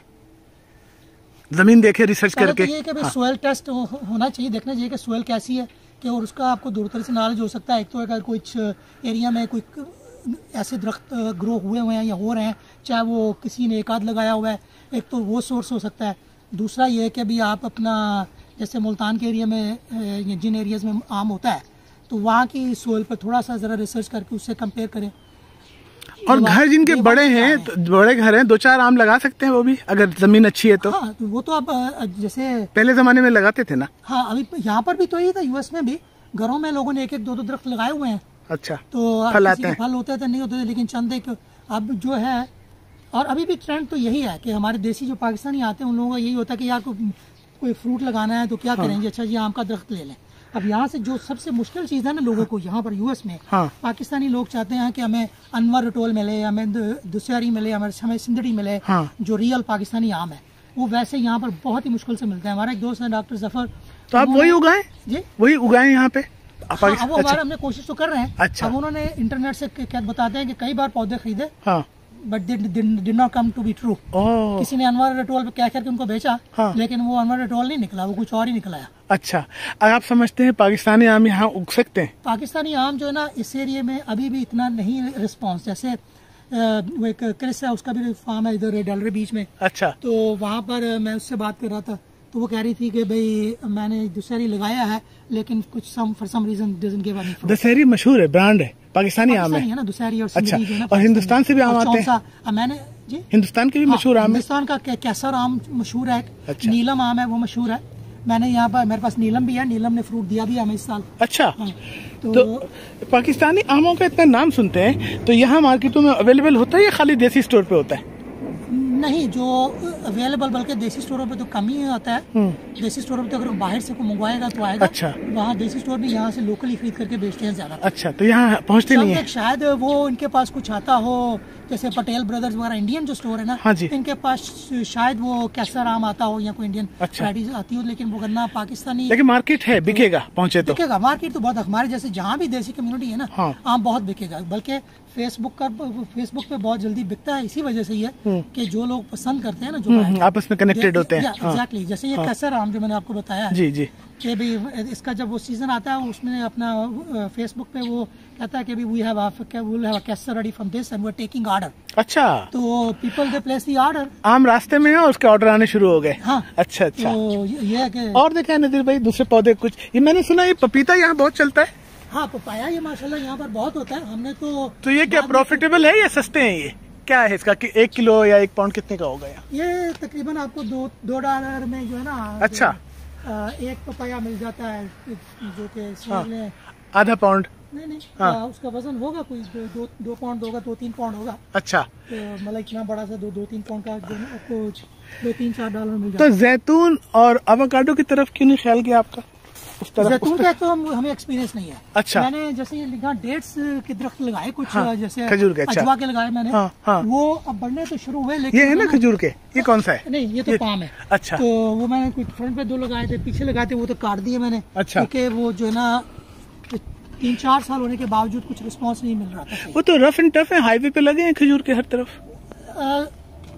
जमीन देखे, रिसर्च करके, तो ये कि हाँ। सोयल टेस्ट होना चाहिए, देखना चाहिए कि सोयल कैसी है, कि और उसका आपको दो तरह से नॉलेज हो सकता है। एक तो अगर कुछ एरिया में कोई ऐसे दरख्त ग्रो हुए हुए हैं या हो रहे हैं, चाहे वो किसी ने एक आध लगाया हुआ है, एक तो वो सोर्स हो सकता है। दूसरा ये है कि भी आप अपना जैसे मुल्तान के एरिया में जिन एरियाज में आम होता है तो वहाँ की सोइल पर थोड़ा सा जरा रिसर्च करके उससे कंपेयर करें। और घर जिनके बड़े हैं, तो बड़े घर हैं, दो चार आम लगा सकते हैं वो भी, अगर जमीन अच्छी है तो। हाँ, तो वो तो अब जैसे पहले जमाने में लगाते थे ना। हाँ, अभी यहाँ पर भी तो यही था, यूएस में भी घरों में लोगों ने एक एक दो दो दरख्त लगाए हुए हैं। अच्छा, तो फल आते हैं, फल होते थे नहीं होते थे, लेकिन चंद एक अब जो है, और अभी भी ट्रेंड तो यही है कि हमारे देसी जो पाकिस्तानी आते हैं उन लोगों का यही होता है कि यार को कोई फ्रूट लगाना है तो क्या हाँ। करेंगे, अच्छा जी आम का दरख्त ले लें। अब यहाँ से जो सबसे मुश्किल चीज़ है ना लोगों को यहाँ पर यूएस में, हाँ। पाकिस्तानी लोग चाहते हैं कि हमें अनवर रटोल मिले, हमें दुशहरी मिले, हमें सिंदड़ी मिले, हाँ। जो रियल पाकिस्तानी आम है वो वैसे यहाँ पर बहुत ही मुश्किल से मिलता है। हमारा एक दोस्त है डॉक्टर जफर, तो आप वही उगाए जी, वही उगाए यहाँ पे। हाँ, वो हमारा अच्छा। हमने कोशिश तो कर रहे हैं। अच्छा। अब उन्होंने इंटरनेट से क्या बताते हैं कि कई बार पौधे खरीदे, हाँ। But did not come to be true. किसी ने अनवर रटोल पे क्या करके उनको बेचा, हाँ। लेकिन वो अनवर रटोल नहीं निकला, वो कुछ और ही निकला है। अच्छा, अगर आप समझते हैं पाकिस्तानी आम यहाँ उग सकते हैं? पाकिस्तानी आम जो है ना इस एरिया में अभी भी इतना नहीं रिस्पॉन्स, जैसे वो एक क्रिस है उसका भी फार्म है इधर डेलरे बीच में। अच्छा, तो वहाँ पर मैं उससे बात कर रहा था तो वो कह रही थी कि भाई मैंने दशहरी लगाया है लेकिन कुछ some for some reason doesn't give any fruit. Dasheri मशहूर है, ब्रांड है, पाकिस्तानी आम है ना दशहरी। और अच्छा, और हिंदुस्तान से भी आम आते हैं। मैंने जी हिंदुस्तान के भी मशहूर आम है, हिंदुस्तान का केसर आम मशहूर है, अच्छा। नीलम आम है वो मशहूर है। मैंने यहाँ पर मेरे पास नीलम भी है, नीलम ने फ्रूट दिया भी हमें इस साल। अच्छा, हाँ। तो, तो पाकिस्तानी आमों का इतना नाम सुनते हैं तो यहाँ मार्केटों में अवेलेबल होता है या खाली देसी स्टोर पे होता है? नहीं, जो अवेलेबल बल्कि देसी स्टोरों पे तो कम ही आता है। देसी स्टोरों पे तो अगर बाहर से कोई मंगवाएगा तो आएगा। अच्छा, वहाँ देसी स्टोर भी यहाँ से लोकली खरीद करके बेचते हैं ज्यादा। अच्छा, तो यहाँ पहुँचते नहीं है। शायद वो इनके पास कुछ आता हो, जैसे पटेल ब्रदर्स वगैरह इंडियन जो स्टोर है ना, हाँ जी, इनके पास शायद वो कैसर आम आता हो या कोई इंडियन वैरायटी आती हो, लेकिन वो गन्ना पाकिस्तानी। लेकिन मार्केट है, बिकेगा, पहुँचे तो बिकेगा। मार्केट तो बहुत, हमारे जैसे जहाँ भी देसी कम्युनिटी है ना, हाँ। आम बहुत बिकेगा। बल्कि फेसबुक का फेसबुक पे बहुत जल्दी बिकता है, इसी वजह से ही है कि जो लोग पसंद करते हैं ना, जो आपस में कनेक्टेड होते हैं। एग्जैक्टली, जैसे ये कैसर आम जो मैंने आपको बताया जी जी, कि भाई इसका जब वो सीजन आता है उसमें अपना फेसबुक पे वो कहता है कि we have we have a Kesar ready from this and we are taking order. अच्छा, तो people they place the order. आम रास्ते में है और उसके ऑर्डर आने शुरू हो गए। हाँ, अच्छा अच्छा। तो ये है कि और देखा है नदीर भाई दूसरे पौधे कुछ, ये मैंने सुना ये पपीता यहाँ बहुत चलता है। हाँ पपाया ये माशाल्लाह यहाँ पर बहुत होता है। हमने तो तो ये क्या प्रॉफिटेबल है या सस्ते हैं? ये क्या है इसका कि एक किलो या एक पाउंड कितने का होगा? ये तकरीबन आपको दो दो डॉलर में जो है ना। अच्छा। एक पपाया मिल जाता है जो कि हाँ, आधा पाउंड नहीं नहीं हाँ। आ, उसका वजन होगा कोई दो दो, दो पाउंड होगा, दो तीन पाउंड होगा। अच्छा। तो मतलब इतना बड़ा सा दो दो तीन पाउंड का जो आपको दो तीन चार डॉलर मिल जाता है। तो जैतून और एवोकाडो की तरफ क्यों नहीं ख्याल किया आपका? उस तरफ जैतून का तो हम, हमें एक्सपीरियंस नहीं है। अच्छा। मैंने जैसे ये लिखा डेट्स के दरख्त लगाए कुछ। हाँ, जैसे खजूर के। अच्छा। अजवा के लगाए मैंने। हाँ, हाँ। वो अब बढ़ने तो शुरू हुए लेकिन ये है ना खजूर के। ये कौन सा है? नहीं ये तो पाम है। अच्छा। तो वो मैंने कुछ फ्रंट पे दो लगाए थे, पीछे लगाए थे, वो तो काट दिए मैंने। अच्छा। क्योंकि वो जो है ना तीन चार साल होने के बावजूद कुछ रिस्पांस नहीं मिल रहा था। वो तो रफ एंड टफ है, हाईवे पे लगे हैं खजूर के हर तरफ। आ,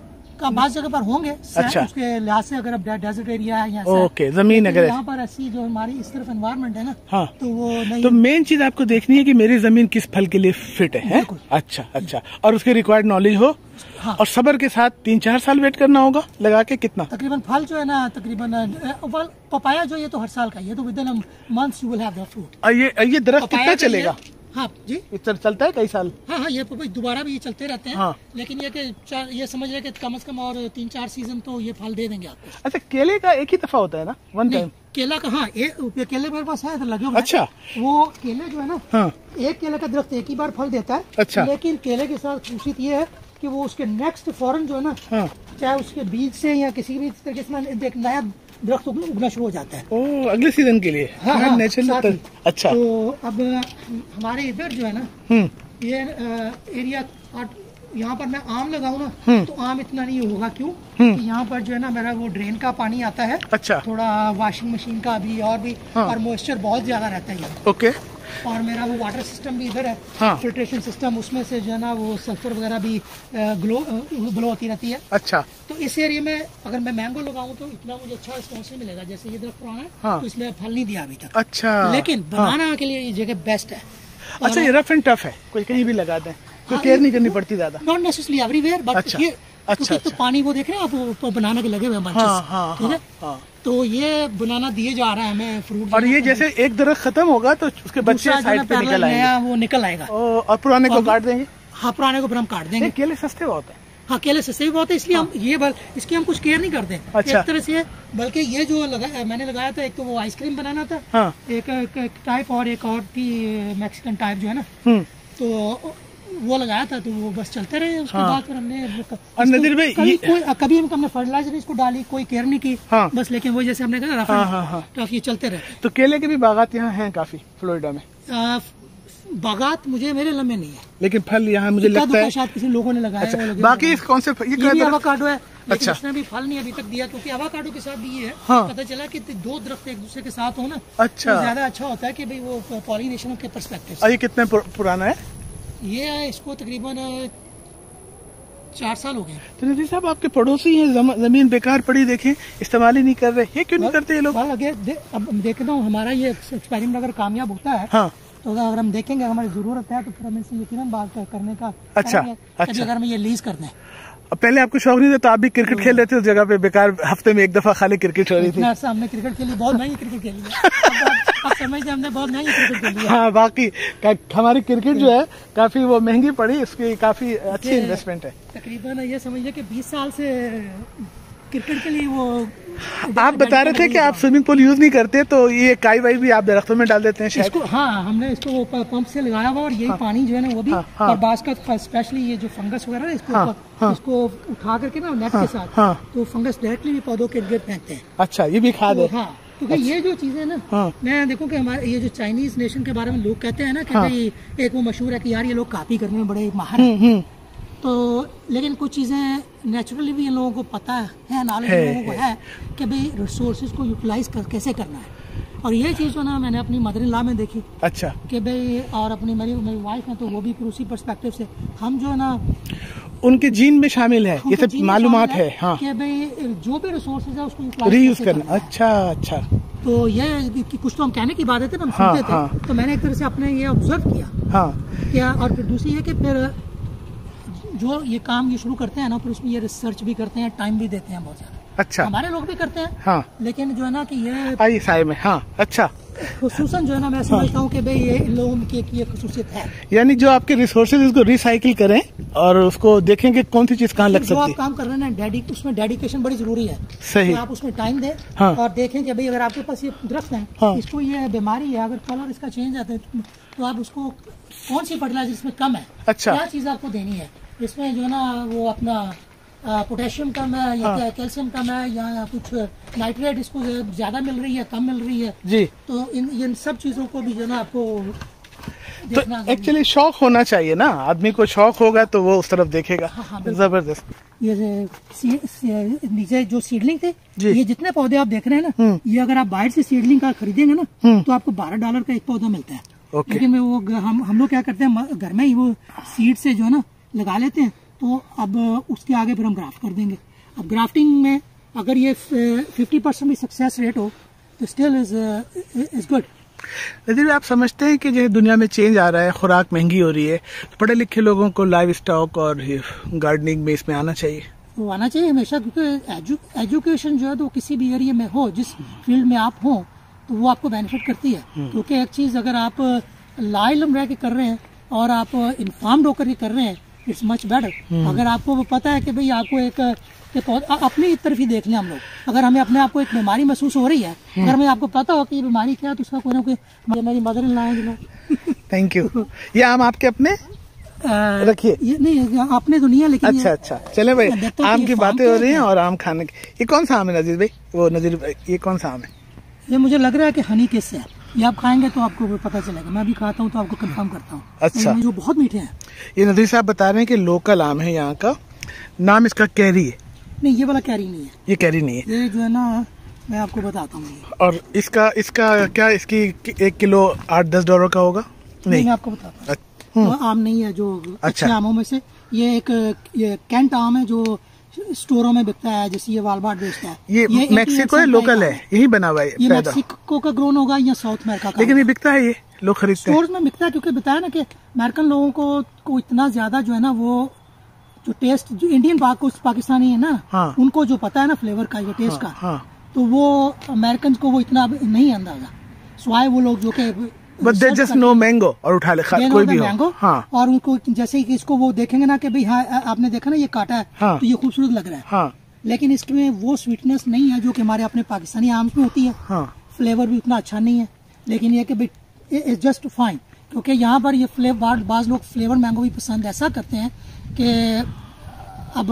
का बात जगह पर होंगे। अच्छा। उसके लिहाज से अगर अब डेजर्ट एरिया है यहाँ ओके, जमीन अगर यहाँ पर ऐसी जो हमारी इस तरफ एनवायरनमेंट है ना। हाँ। तो वो नहीं। तो मेन चीज आपको देखनी है कि मेरी जमीन किस फल के लिए फिट है, है? अच्छा अच्छा। और उसके रिक्वायर्ड नॉलेज हो। हाँ। और सब्र के साथ तीन चार साल वेट करना होगा लगा के। कितना तकरीबन फल जो है ना तकरीबन पपाया जो ये तो हर साल का, ये तो within months you will have the fruit. और ये ये दरख्त कितना चलेगा? हाँ जी चलता है कई साल। हाँ हाँ ये दोबारा भी ये चलते रहते हैं। हाँ। लेकिन ये कि ये समझ रहे कि कम से कम और तीन चार सीजन तो ये फल दे देंगे आपको। अच्छा, केले का एक ही दफा होता है ना? वन टाइम केला का। हाँ एक केले मेरे पास है लगे हुए। अच्छा। वो केले जो है ना। हाँ। एक केले का दरख्त एक ही बार फल देता है। अच्छा। लेकिन केले के साथ खूबसूरत ये है कि वो उसके नेक्स्ट फौरन जो है ना। हाँ। चाहे उसके बीज से या किसी भी तरीके से एक नया दरख्त उगना शुरू हो जाता है। ओ, अगले सीजन के लिए। हाँ, हाँ, नेचुरल। अच्छा। तो अब हमारे इधर जो है ना ये एरिया यहाँ पर मैं आम लगाऊं ना तो आम इतना नहीं होगा। क्यों? कि यहाँ पर जो है ना मेरा वो ड्रेन का पानी आता है। अच्छा। थोड़ा वॉशिंग मशीन का भी और भी। हाँ। और मॉइस्चर बहुत ज्यादा रहता है यहाँ। ओके। और मेरा वो वाटर सिस्टम भी इधर है। हाँ। फिल्ट्रेशन सिस्टम, उसमें से जो है ना वो सल्फर वगैरह भी ग्लो ग्लो होती रहती है। अच्छा। तो इस एरिया में अगर मैं मैंगो लगाऊं तो इतना मुझे अच्छा रिस्पॉन्स नहीं मिलेगा। जैसे ये दरख्त पुराना है। हाँ। तो इसमें फल नहीं दिया अभी तक। अच्छा। लेकिन बनाना हाँ। के लिए ये जगह बेस्ट है। अच्छा, ये रफ एंड टफ है, कोई कहीं भी लगा दें, कोई केयर नहीं करनी पड़ती ज्यादा। नॉट नेसेसरली एवरीवेयर बट अच्छा। ये अच्छा, अच्छा। तो पानी वो देख रहे हैं आप बनाना के लगे हुए हैं। हाँ, हाँ, ठीक है। हाँ। तो ये बनाना दिए जा रहा है हमें फ्रूट। और ये जैसे एक दरख्त खत्म होगा तो उसके बच्चे साइड पे निकल आएंगे। वो निकल आएगा। और पुराने को काट देंगे। हाँ, पुराने को फिर हम काट देंगे। केले सस्ते बहुत है। हाँ, केले सस्ते भी बहुत है, इसलिए हम ये बल इसकी हम कुछ केयर नहीं करते। अच्छा। एक तरह से बल्कि ये जो लगा मैंने लगाया था, एक तो वो आइसक्रीम बनाना था। हाँ। एक टाइप और एक और थी मैक्सिकन टाइप जो है ना। तो वो लगाया था तो वो बस चलते रहे। उसके हाँ। बाद फिर हमने नदीर भाई कभी कोई कभी हमने फर्टिलाइजर इसको डाली, कोई केयर नहीं की। हाँ। बस लेकिन वो जैसे हमने कहा हाँ, हाँ, हाँ। तो ये चलते रहे। तो केले के भी बागात यहाँ हैं काफी फ्लोरिडा में। आ, बागात मुझे मेरे लम्बे नहीं है, लेकिन फल यहाँ मुझे लगता है शायद किसी लोगों ने लगाया। अच्छा। बाकी कौन से ये भी एवोकाडो है। अच्छा। उसने भी फल नहीं अभी तक दिया, क्योंकि एवोकाडो के साथ भी ये है। हाँ। पता चला कि दो दरख्त एक दूसरे के साथ हो ना। अच्छा। तो ज्यादा अच्छा होता है कि भाई वो पॉलिनेशन के पर्सपेक्टिव से। ये कितने पुराना है? ये इसको तकरीबन चार साल हो गए। तो नजीर साहब, आपके पड़ोसी हैं, जम, जमीन बेकार पड़ी, देखें इस्तेमाल ही नहीं कर रहे, ये क्यों नहीं करते ये लोग? दे, अब देखता हूँ हमारा ये एक्सपेरिमेंट अगर कामयाब होता है। हाँ। तो अगर हम देखेंगे हमारी जरूरत है तो फिर हम इनसे यकीनन बात करने का। अच्छा। अच्छा। अगर हम ये लीज कर दें। पहले आपको शौक नहीं था तो आप भी क्रिकेट खेल रहे थे उस जगह पे, बेकार हफ्ते में एक दफा खाली क्रिकेट हो रही थी। हमने क्रिकेट खेली, बहुत महंगी क्रिकेट खेली है। समझते हमने बहुत महंगी क्रिकेट खेली है। हाँ, बाकी हमारी क्रिकेट जो है काफी वो महंगी पड़ी, इसकी काफी अच्छी इन्वेस्टमेंट है। तकरीबन ये समझिए कि बीस साल से क्रिकेट के लिए वो। आप बता रहे थे कि आप स्विमिंग पूल यूज नहीं करते, तो ये काई वाई भी आप दरख्तों में डाल देते हैं शायद? इसको, हाँ, हमने इसको पंप से लगाया हुआ और यही हाँ, पानी जो है ना वो भी। हाँ, हाँ, और बास का स्पेशली ये जो फंगस वगैरह इसको हाँ, हाँ, इसको उठा करके ना नेट हाँ, के साथ हाँ, तो फंगस डायरेक्टली भी पौधों के गिर फेंकते हैं। अच्छा, ये भी खाद है। हाँ, क्योंकि अच्छा। ये जो चीजें ना हाँ। मैं देखो कि हमारे ये जो चाइनीज नेशन के बारे में लोग कहते हैं ना कि हाँ। भाई एक वो मशहूर है कि यार ये लोग कॉपी करने में बड़े माहिर हैं, तो लेकिन कुछ चीजें नेचुरली भी इन लोगों को पता है, नॉलेज इन लोगों को है कि भाई रिसोर्सेज को यूटिलाइज कर कैसे करना है। और ये चीज जो ना मैंने अपनी मदर इन लॉ में देखी। अच्छा। कि भाई और अपनी मेरी मेरी वाइफ है तो वो भी फिर उसी पर्सपेक्टिव से हम जो है ना उनके जीन में शामिल है, ये सब मालूमात है। हाँ। कि भाई जो भी रिसोर्सेज है उसको रीयूज करना। अच्छा अच्छा। तो ये कुछ तो हम कहने की बात है हम हाँ, सुनते थे हाँ। तो मैंने एक तरह से अपने ये ऑब्जर्व किया। हाँ। क्या और फिर दूसरी है कि फिर जो ये काम ये शुरू करते हैं ना फिर उसमें ये रिसर्च भी करते हैं, टाइम भी देते हैं बहुत ज्यादा। अच्छा। हमारे लोग भी करते हैं। हाँ। लेकिन जो है ना कि ये आई साय में। हाँ। अच्छा। खुसूसन जो है ना मैं समझता हूँ कि भाई ये इन लोगों की एक ये खुसूसियत है। यानी जो आपके रिसोर्सेज उसको रिसाइकिल करें और उसको देखें कि कौन सी चीज कहाँ लग सकती है। जो आप काम कर रहे हैं ना डेडी उसमें डेडिकेशन बड़ी जरूरी है। सही। तो आप उसमें टाइम दें। हाँ। और देखें कि भाई अगर आपके पास ये दरख्त है, हाँ। इसको ये बीमारी है, अगर कलर इसका चेंज आता है तो आप उसको कौन सी फर्टिलाइजर इसमें कम है, अच्छा क्या चीज आपको देनी है, इसमें जो है ना वो अपना पोटेशियम कम है या हाँ। कैल्शियम कम है या कुछ नाइट्रेट इसको ज्यादा मिल रही है कम मिल रही है जी। तो इन इन सब चीजों को भी जो है ना आपको तो एक्चुअली शौक होना चाहिए ना, आदमी को शौक होगा तो वो उस तरफ देखेगा। हाँ, हाँ, जबरदस्त। ये नीचे जो सीडलिंग थे, ये जितने पौधे आप देख रहे हैं ना, ये अगर आप बाहर से सीडलिंग का खरीदेंगे ना तो आपको बारह डॉलर का एक पौधा मिलता है। okay. लेकिन वो हम हम लोग क्या करते हैं घर में ही वो सीड से जो है ना लगा लेते हैं, तो अब उसके आगे फिर हम ग्राफ्ट कर देंगे। अब ग्राफ्टिंग में अगर ये फिफ्टी परसेंट भी सक्सेस रेट हो तो still is is good. Nazir, आप समझते हैं कि जो दुनिया में चेंज आ रहा है, खुराक महंगी हो रही है, तो पढ़े लिखे लोगों को लाइव स्टॉक और गार्डनिंग में इसमें आना चाहिए? वो आना चाहिए हमेशा, क्योंकि एजु, एजुकेशन जो है तो किसी भी एरिया में हो, जिस फील्ड में आप हो, तो वो आपको बेनिफिट करती है। क्योंकि एक चीज अगर आप लाइलम रह के कर रहे हैं और आप इन्फॉर्म्ड होकर के कर रहे हैं, इट्स मच बेटर। अगर आपको पता है कि भाई आपको एक, एक अपनी तरफ ही देख लें हम लोग, अगर हमें अपने आप को एक बीमारी महसूस हो रही है, अगर हमें आपको पता हो कि ये बीमारी क्या है तो उसका कोई ना कोई, मेरी मदर इन लॉ है। Thank you. ये आम आपके अपने रखिए? ये नहीं अपने तो नहीं है, लेकिन अच्छा अच्छा चले भाई, आम की बातें हो रही हैं और आम खाने की। ये कौन सा आम है नजीर भाई? वो नजीर भाई ये कौन सा आम है? ये मुझे लग रहा है कि हनी किस है। ये आप खाएंगे तो आपको पता चलेगा, मैं भी खाता हूँ तो आपको कंफर्म करता हूँ। अच्छा। जो बहुत मीठे हैं। ये नदीर साहब बता रहे हैं कि लोकल आम है यहाँ का, नाम इसका कैरी है। नहीं, ये वाला कैरी नहीं है। ये कैरी नहीं है, ये जो है ना मैं आपको बताता हूँ। और इसका इसका क्या, इसकी एक किलो आठ दस डॉलर का होगा? नहीं, मैं आपको बताता हूँ। तो आम नहीं है जो अच्छे आमों में से, ये एक ये कैंट आम है जो स्टोरों में बिकता है, जैसे ये वालमार्ट बेचता है। ये, ये मैक्सिको है, लोकल है, यही बना हुआ है। ये मैक्सिको का ग्रोन होगा या साउथ अमेरिका का? लेकिन ये बिकता है, ये लोग खरीदते हैं। स्टोर्स में बिकता है, क्योंकि बताया ना कि अमेरिकन लोगों को, को इतना ज्यादा जो है ना वो जो टेस्ट जो इंडियन पाकिस्तानी है ना, हाँ। उनको जो पता है ना फ्लेवर का, ये टेस्ट हाँ, का हाँ। तो वो अमेरिकन को वो इतना नहीं अंदाजा, स्वाय वो लोग जो के But they just know mango और उठा ले कोई भी हो। हाँ। और उनको जैसे कि इसको वो देखेंगे ना कि भाई हाँ आपने देखा ना ये काटा है, हाँ। तो ये खूबसूरत लग रहा है, हाँ। लेकिन इसमें वो स्वीटनेस नहीं है जो कि हमारे अपने पाकिस्तानी आम में होती है, हाँ। फ्लेवर भी उतना अच्छा नहीं है, लेकिन ये कि भाई इट्स जस्ट फाइन, क्योंकि यहाँ पर ये फ्लेवर बाज लोग फ्लेवर मैंगो भी पसंद ऐसा करते हैं कि अब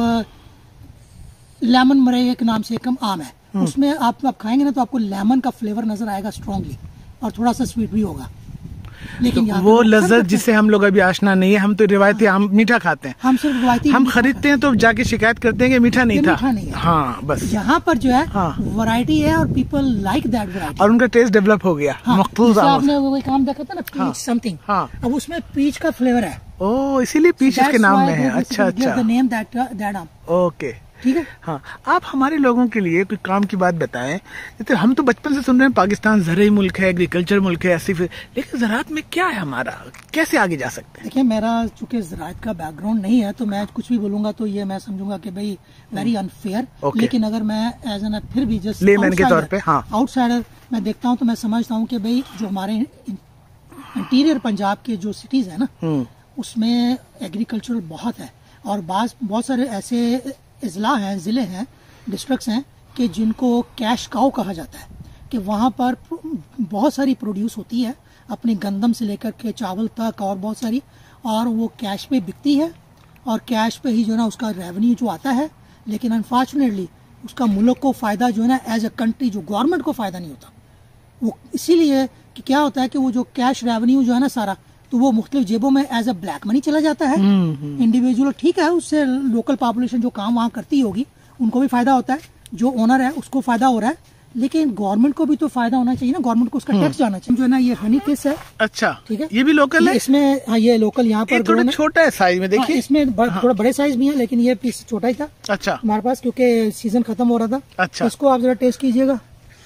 लेमन मरे के नाम से एक आम है, उसमें आप आप खाएंगे ना तो आपको लेमन का फ्लेवर नजर आएगा स्ट्रांगली, और थोड़ा सा स्वीट भी होगा। लेकिन तो वो लज्जत जिसे हम लोग अभी आशना नहीं है, हम तो रिवायती आम मीठा खाते हैं, हम सिर्फ रिवायती हम खरीदते हैं तो जाके शिकायत करते हैं कि मीठा नहीं था, मीठा नहीं है। हाँ बस यहाँ पर जो है हाँ। वैरायटी है और पीपल लाइक दैट वैरायटी, और उनका टेस्ट डेवलप हो गया। हाँ। आपने वो काम देखा था ना पीच समथिंग, हाँ। अब उसमें पीच का फ्लेवर है, ओ इसीलिए पीच इसके नाम में है। अच्छा अच्छा, नेम दैट दैट आम। ओके ठीक है। हाँ, आप हमारे लोगों के लिए कोई काम की बात बताएं। जैसे हम तो बचपन से सुन रहे हैं पाकिस्तान ज़राई मुल्क है, एग्रीकल्चर मुल्क है, ऐसी फिर, लेकिन ज़राअत में क्या है हमारा, कैसे आगे जा सकते हैं? देखिए, मेरा चूंकि ज़राअत का बैकग्राउंड नहीं है तो मैं कुछ भी बोलूंगा तो ये मैं समझूंगा कि भाई वेरी अनफेयर, लेकिन अगर मैं एज एन फिर भी जस्ट लेमैन के तौर पे हाँ आउटसाइडर मैं देखता हूँ तो मैं समझता हूँ कि भाई जो हमारे इंटीरियर पंजाब के जो सिटीज है ना, उसमें एग्रीकल्चर बहुत है, और बहुत सारे ऐसे इजला हैं, ज़िले हैं, डिस्ट्रिक्ट्स हैं कि जिनको कैश काउ कहा जाता है, कि वहाँ पर बहुत सारी प्रोड्यूस होती है, अपने गंदम से लेकर के चावल तक, और बहुत सारी, और वो कैश पे बिकती है, और कैश पे ही जो ना उसका रेवेन्यू जो आता है, लेकिन अनफॉर्चुनेटली उसका मुल्क को फ़ायदा जो है ना एज अ कंट्री, जो गवर्नमेंट को फ़ायदा नहीं होता। वो इसीलिए कि क्या होता है कि वो जो कैश रेवेन्यू जो है ना सारा, तो वो मुख्तलिफ जेबों में एज अ ब्लैक मनी चला जाता है। इंडिविजुअल ठीक है, उससे लोकल पॉपुलेशन जो काम वहाँ करती होगी उनको भी फायदा होता है, जो ओनर है उसको फायदा हो रहा है, लेकिन गवर्नमेंट को भी तो फायदा होना चाहिए ना, गवर्नमेंट को उसका टैक्स जाना चाहिए। जो है ना ये हनी किस है, अच्छा ठीक है, ये भी लोकल है इसमें, हाँ ये लोकल यहाँ पर थोड़ा छोटा है साइज में, देखिए इसमें हाँ। थोड़ा बड़े साइज भी है, लेकिन ये पीस छोटा ही था अच्छा हमारे पास, क्योंकि सीजन खत्म हो रहा था। अच्छा, इसको आप जरा टेस्ट कीजिएगा।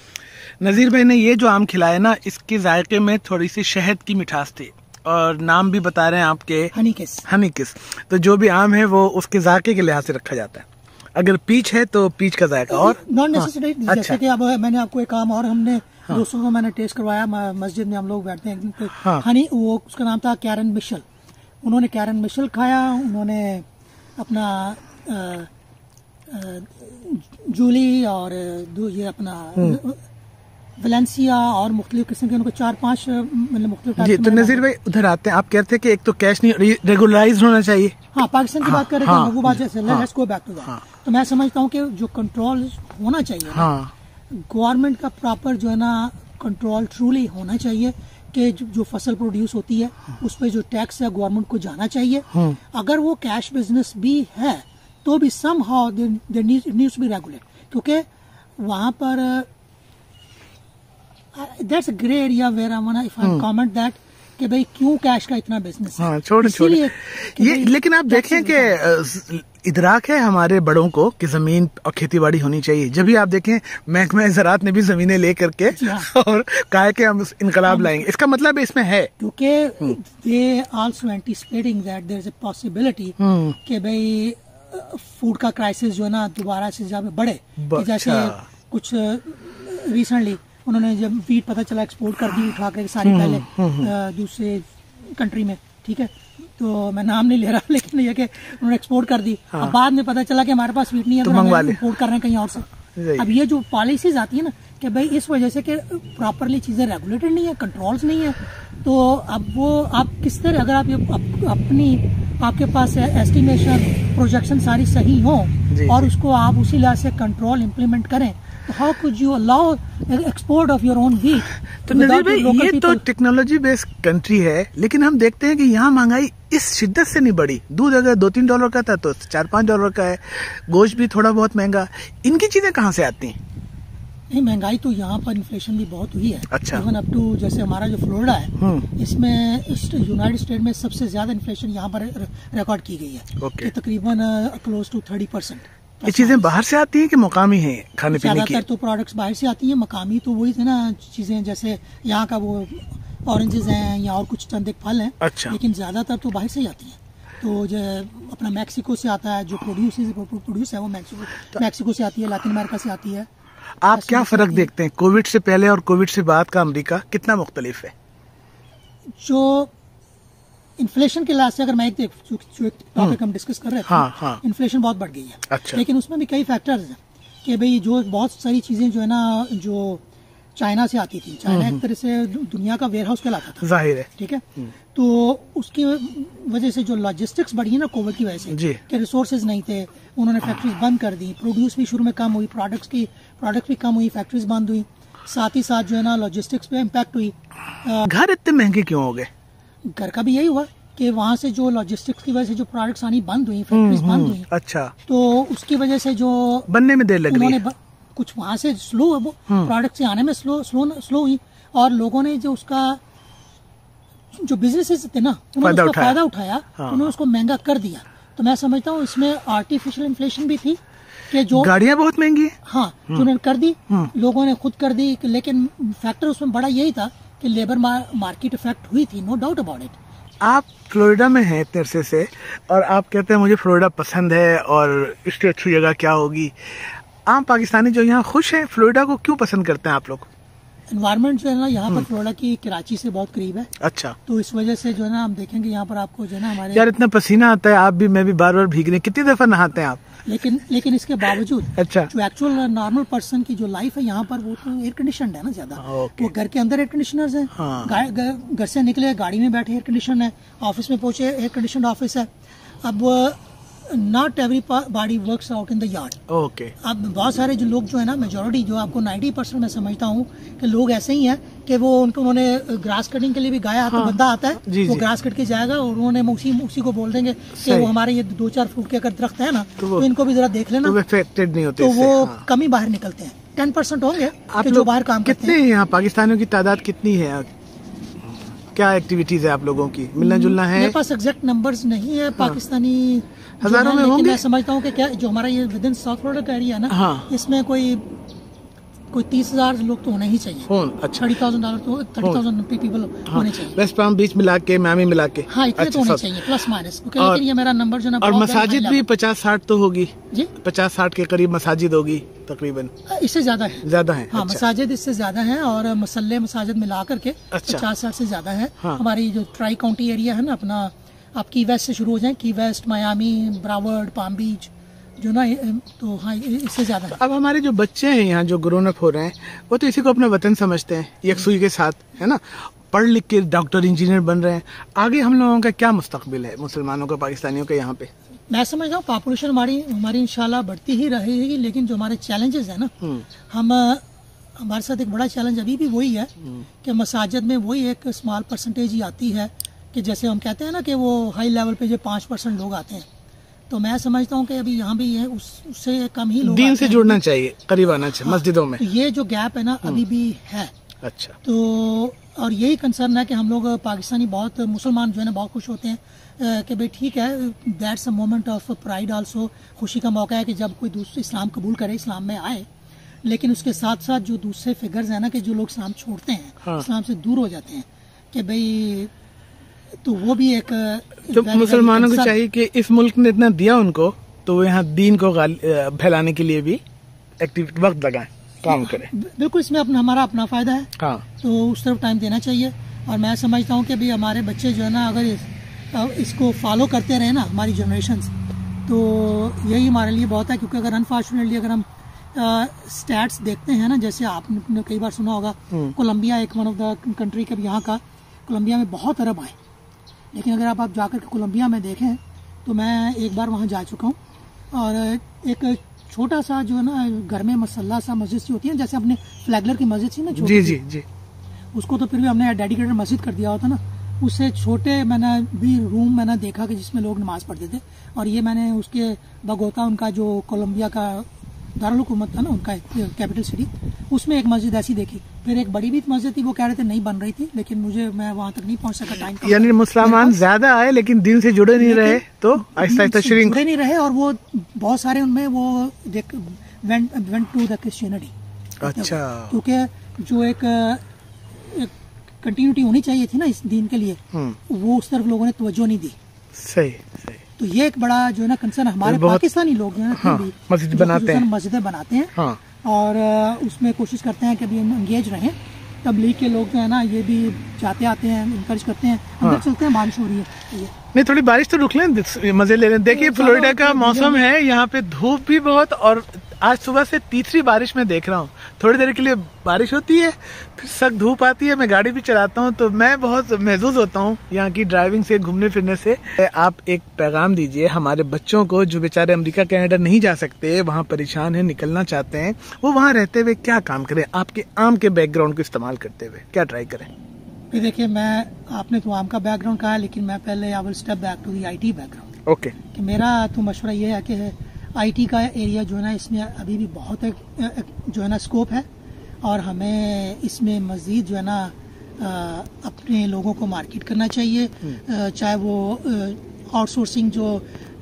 नजीर भाई ने ये जो आम खिलाया ना, इसके जायके में थोड़ी सी शहद की मिठास थी, और नाम भी बता रहे हैं आपके हनी किस। हनी किस, तो जो भी आम है वो उसके जायके के लिहाज से रखा जाता है, अगर पीच है तो पीच का जायका, और नॉन नेसेसरी। जैसे कि अब मैंने आपको एक आम और हमने हाँ। दोस्तों को मैंने टेस्ट करवाया, मस्जिद में हम लोग बैठते हैं, हाँ। हनी, वो उसका नाम था कैरन मिशेल। उन्होंने कैरन मिशेल खाया, उन्होंने अपना आ, आ, जूली और ये अपना वेलेंसिया और मुख्तलिफ किस्म के, उनको चार पांच मतलब मुख्तलिफ। जी, तो नजीर भाई उधर आते हैं, आप कहते हैं कि एक तो कैश नहीं रेगुलराइज होना चाहिए। हाँ, पाकिस्तान की हाँ, बात कर रहे थे, हाँ, वो बात जैसे let's go back to that. तो मैं समझता हूँ कि जो कंट्रोल होना चाहिए, हाँ, गवर्नमेंट का प्रॉपर जो है ना कंट्रोल ट्रूली होना चाहिए कि जो, जो फसल प्रोड्यूस होती है उस पर जो टैक्स है गवर्नमेंट को जाना चाहिए। अगर वो कैश बिजनेस भी है तो भी somehow there needs to be regulate, क्योंकि वहां पर that's a grey area where I want if I comment that कि भाई क्यों कैश का इतना बिजनेस है। हाँ, छोड़े छोड़े ये, लेकिन आप देखें कि इदराक है हमारे बड़ों को कि जमीन और खेतीबाड़ी होनी चाहिए। जब भी आप देखें महकमा ज़राअत ने भी जमीनें ले करके और कहा कि हम इनकलाब लाएंगे, इसका मतलब इसमें है क्योंकि they also anticipating that there is a possibility कि भाई फूड का क्राइसिस जो है ना दोबारा से ज्यादा बढ़े। जैसे कुछ रिसेंटली उन्होंने जब वीट पता चला एक्सपोर्ट कर दी उठा कर सारी पहले दूसरे कंट्री में, ठीक है, तो मैं नाम नहीं ले रहा, लेकिन ये कि उन्होंने एक्सपोर्ट कर दी। हाँ। अब बाद में पता चला कि हमारे पास वीट नहीं है तो हम इंपोर्ट कर रहे हैं कहीं और से। अब ये जो पॉलिसीज आती है ना कि भाई इस वजह से कि प्रॉपरली चीजें रेगुलेटेड नहीं है, कंट्रोल्स नहीं है, तो अब वो आप किस तरह, अगर आप ये अप, अपनी आपके पास एस्टिमेशन प्रोजेक्शन सारी सही हो और उसको आप उसी लिहाज से कंट्रोल इम्प्लीमेंट करें, how could you allow export of your own wheat? तो नजीर भाई ये तो टेक्नोलॉजी बेस्ड कंट्री है, लेकिन हम देखते हैं कि यहाँ महंगाई इस शिद्दत से नहीं बढ़ी। दूध अगर दो तीन डॉलर का था तो चार पांच डॉलर का है, गोश्त भी थोड़ा बहुत महंगा। इनकी चीजें कहाँ से आती हैं? नहीं, महंगाई तो यहाँ पर इन्फ्लेशन भी बहुत हुई है। अच्छा। इवन अप टू जैसे हमारा जो फ्लोरिडा है इसमें यूनाइटेड स्टेट में सबसे ज्यादा इन्फ्लेशन यहाँ पर रिकॉर्ड की गई है। okay. तकरीबन क्लोज टू थर्टी परसेंट। ये चीजें बाहर से आती हैं कि मुकामी हैं खाने पीने की? ज्यादातर तो प्रोडक्ट्स बाहर से आती हैं, मकामी तो वही थे ना चीजें, जैसे यहाँ का वो ऑरेंजेस हैं या और कुछ चंद एक फल हैं। अच्छा। लेकिन ज्यादातर तो बाहर से ही आती हैं। तो जो अपना मैक्सिको से आता है, जो प्रोड्यूस प्रोड्यूस है वो मैक्सिको मैक्सिको से आती है, लैटिन अमेरिका से आती है। आप क्या फर्क देखते हैं कोविड से पहले और कोविड से बाद का अमेरिका कितना मुख्तलिफ है? जो इन्फ्लेशन के लिहाज से अगर मैं एक जो, जो एक टॉपिक हम डिस्कस कर रहे थे, हाँ, हाँ। इन्फ्लेशन बहुत बढ़ गई है। अच्छा। लेकिन उसमें भी कई फैक्टर्स हैं कि भाई जो बहुत सारी चीजें जो है ना जो चाइना से आती थी, चाइना एक तरह से दुनिया का वेयर हाउस कहलाता था, जाहिर है, ठीक है, तो उसकी वजह से जो लॉजिस्टिक्स बढ़ी है ना कोविड की वजह से कि रिसोर्सेज नहीं थे, उन्होंने फैक्ट्रीज बंद कर दी, प्रोड्यूस भी शुरू में कम हुई, प्रोडक्ट्स की प्रोडक्ट भी कम हुई, फैक्ट्रीज बंद हुई, साथ ही साथ जो है ना लॉजिस्टिक्स पे इम्पैक्ट हुई। घर इतने महंगे क्यों हो गए? घर का भी यही हुआ कि वहाँ से जो लॉजिस्टिक्स की वजह से जो प्रोडक्ट्स आनी बंद हुई, फैक्ट्रीज बंद हुई। अच्छा। तो उसकी वजह से जो बनने में देर लग रही है, कुछ वहाँ से स्लो प्रोडक्ट से आने में स्लो स्लो स्लो हुई, और लोगों ने जो उसका जो बिजनेसेस थे ना उन्होंने उसका फायदा उठाया, हाँ। उन्होंने उसको महंगा कर दिया। तो मैं समझता हूँ इसमें आर्टिफिशियल इन्फ्लेशन भी थी कि जो गाड़ियाँ बहुत महंगी है, हाँ, जो उन्होंने कर दी, लोगों ने खुद कर दी, लेकिन फैक्टर उसमें बड़ा यही था कि लेबर मार्केट इफेक्ट हुई थी, नो डाउट अबाउट इट। आप फ्लोरिडा में हैं इतने अरसे से और आप कहते हैं मुझे फ्लोरिडा पसंद है और इससे अच्छी जगह क्या होगी। आम पाकिस्तानी जो यहाँ खुश हैं, फ्लोरिडा को क्यों पसंद करते हैं आप लोग? एनवायरनमेंट जो है ना यहाँ पर फ्लोरिडा की कराची से बहुत करीब है। अच्छा। तो इस वजह से जो है ना हम देखेंगे यहाँ पर आपको जो है ना हमारे यार इतना पसीना आता है, आप भी मैं भी बार बार भीग रहे हैं, कितनी दफा नहाते हैं आप? लेकिन लेकिन इसके बावजूद अच्छा, जो एक्चुअल नॉर्मल पर्सन की जो लाइफ है यहाँ पर वो तो एयर कंडीशन है ना ज्यादा। वो घर के अंदर एयर कंडीशनर्स है, घर से निकले गाड़ी में बैठे एयर कंडीशन है, ऑफिस में पहुंचे एयर कंडीशन ऑफिस है। अब not everybody works out in the yard. Okay. अब बहुत सारे जो लोग जो है ना मेजोरिटी जो आपको नाइन्टी परसेंट मैं समझता हूँ कि लोग ऐसे ही हैं कि वो उनको उन्होंने ग्रास कटिंग के लिए भी गाया, हाँ, तो बंदा आता है, जी, वो जी. ग्रास कट के जाएगा और उन्होंने उसी उसी को बोल देंगे कि वो हमारे ये दो चार फुट के अगर दरख्त है ना तो, तो इनको भी जरा देख लेना, तो अफेक्टेड नहीं होते, तो वो हाँ. कम ही बाहर निकलते हैं। टेन परसेंट होंगे जो बाहर काम करते हैं। कितने यहाँ पाकिस्तानियों की तादाद कितनी है? क्या एक्टिविटीज है आप लोगों की? मिलना जुलना है? मेरे पास एग्जैक्ट नंबर्स नहीं है, पाकिस्तानी हजारों में होंगे। मैं समझता हूँ कि क्या जो हमारा ये विद इन साउथ फ्लोरिडा का एरिया है ना, हाँ। इसमें कोई कोई तीस हजार लोग तो होने ही चाहिए। अच्छा, थर्टी थाउजेंड डॉलर तो थर्टी थाउजेंड पीपल होने चाहिए। वेस्ट पाम बीच मिला के, मियामी मिला के, हाँ इतने अच्छा, तो होने चाहिए प्लस माइनस। लेकिन ये मेरा नंबर जो ना, और मसाजिद भी पचास साठ तो होगी जी, पचास साठ के करीब मसाजिद होगी तकरीबन। इससे ज्यादा है, ज्यादा है। हाँ अच्छा। मसाजिद इससे ज्यादा है, और मसल्ले मसाजिद मिला करके पचास साठ से ज्यादा है। हाँ। हमारी जो ट्राई काउंटी एरिया है ना अपना, आप की वेस्ट से शुरू हो जाए, की west, Miami, Broward, Palm Beach जो ना, तो हाँ इससे ज्यादा है। अब हमारे जो बच्चे हैं यहाँ जो ग्रोन अप हो रहे हैं, वो तो इसी को अपना वतन समझते हैं यकसुई के साथ, है ना, पढ़ लिख के डॉक्टर इंजीनियर बन रहे हैं। आगे हम लोगों का क्या मुस्तकबिल है मुसलमानों का, पाकिस्तानियों का यहाँ पे? मैं समझता हूँ पॉपुलेशन हमारी हमारी इंशाल्लाह बढ़ती ही रहेगी, लेकिन जो हमारे चैलेंजेस है ना, हम हमारे साथ एक बड़ा चैलेंज अभी भी वही है कि मसाजिद में वही एक स्मॉल परसेंटेज ही आती है, कि जैसे हम कहते हैं ना कि वो हाई लेवल पे जो पाँच परसेंट लोग आते हैं, तो मैं समझता हूँ कि अभी यहाँ भी है उस, उससे कम ही लोग दीन से जुड़ना चाहिए, करीब आना चाहिए मस्जिदों में। ये जो गैप है ना अभी भी है। अच्छा। तो और यही कंसर्न है कि हम लोग पाकिस्तानी बहुत मुसलमान जो है ना बहुत खुश होते हैं कि भाई ठीक है, that's a moment of pride also, खुशी का मौका है कि जब कोई दूसरे इस्लाम कबूल करे, इस्लाम में आए। लेकिन उसके साथ साथ जो दूसरे फिगर्स है ना कि जो लोग इस्लाम छोड़ते हैं, हाँ। इस्लाम से दूर हो जाते हैं, कि भाई तो वो भी एक तो मुसलमानों को चाहिए कि इस मुल्क ने इतना दिया उनको, तो वो यहाँ दीन को फैलाने के लिए भी एक्टिव वक्त लगाएं, काम करें। बिल्कुल, इसमें अपना हमारा अपना फायदा है, हाँ। तो उस तरफ टाइम देना चाहिए। और मैं समझता हूँ कि भाई हमारे बच्चे जो है ना अगर इस, इसको फॉलो करते रहे ना, हमारी जनरेशन, तो यही हमारे लिए बहुत है। क्योंकि अगर अनफॉर्चुनेटली अगर हम स्टैट्स देखते हैं ना, जैसे आपने कई बार सुना होगा कोलंबिया एक वन ऑफ द कंट्री के यहाँ का, कोलंबिया में बहुत अरब आए, लेकिन अगर आप, आप जाकर के कोलंबिया में देखें तो मैं एक बार वहाँ जा चुका हूँ, और एक छोटा सा जो है ना घर में मसल्ला सा मस्जिद सी होती है, जैसे अपने फ्लैगलर की मस्जिद थी ना, जी जी जी, उसको तो फिर भी हमने डेडिकेटेड मस्जिद कर दिया होता ना, उससे छोटे मैंने भी रूम मैंने देखा कि जिसमें लोग नमाज पढ़ते थे। और ये मैंने उसके बगोता, उनका जो कोलंबिया का दारुल हुकूमत था ना, उनका कैपिटल सिटी, उसमें एक मस्जिद ऐसी देखी। फिर एक बड़ी भी मस्जिद थी, वो कह रहे थे नहीं बन रही थी, लेकिन मुझे मैं वहां तक नहीं पहुंच सका, टाइम। यानी मुसलमान ज्यादा आए लेकिन दिन से जुड़े नहीं रहे, तो आहिस्ता आहिस्ता श्रिंक जुड़े नहीं रहे, और वो बहुत सारे उनमें वो went went to the Christianity. अच्छा। क्योंकि जो एक कंटिन्यूटी होनी चाहिए थी ना इस दीन के लिए, वो उस तरफ लोगों ने तवज्जो नहीं दी। सही सही। तो ये एक बड़ा जो है ना कंसर्न हमारे पाकिस्तानी लोग जो है हाँ, मस्जिद बनाते हैं, मस्जिदें बनाते हैं, हाँ। और उसमें कोशिश करते हैं कि अभी हम एंगेज रहें। तबलीग के लोग जो है ना ये भी जाते आते हैं, इनकरेज करते हैं, अंदर हाँ। चलते हैं, बारिश हो रही है। नहीं, थोड़ी बारिश तो रुक लें, मजे ले लें। देखिए फ्लोरिडा का मौसम है, यहाँ पे धूप भी बहुत, और आज सुबह से तीसरी बारिश मैं देख रहा हूँ। थोड़ी देर के लिए बारिश होती है, फिर सख्त धूप आती है। मैं गाड़ी भी चलाता हूँ तो मैं बहुत महसूस होता हूँ यहाँ की ड्राइविंग से, घूमने फिरने से। आप एक पैगाम दीजिए हमारे बच्चों को जो बेचारे अमेरिका कनाडा नहीं जा सकते, वहाँ परेशान है, निकलना चाहते हैं, वो वहाँ रहते हुए क्या काम करें, आपके आम के बैकग्राउंड को इस्तेमाल करते हुए क्या ट्राई करें? देखिए, मैं आपने तो आम का बैकग्राउंड कहा है, लेकिन मैं पहले I will step back to the IT background. Okay. कि मेरा तो मशवरा ये है कि आईटी का एरिया जो है ना, इसमें अभी भी बहुत एक, एक, जो है ना स्कोप है, और हमें इसमें मजीद जो है ना अपने लोगों को मार्केट करना चाहिए। चाहे वो आउटसोर्सिंग जो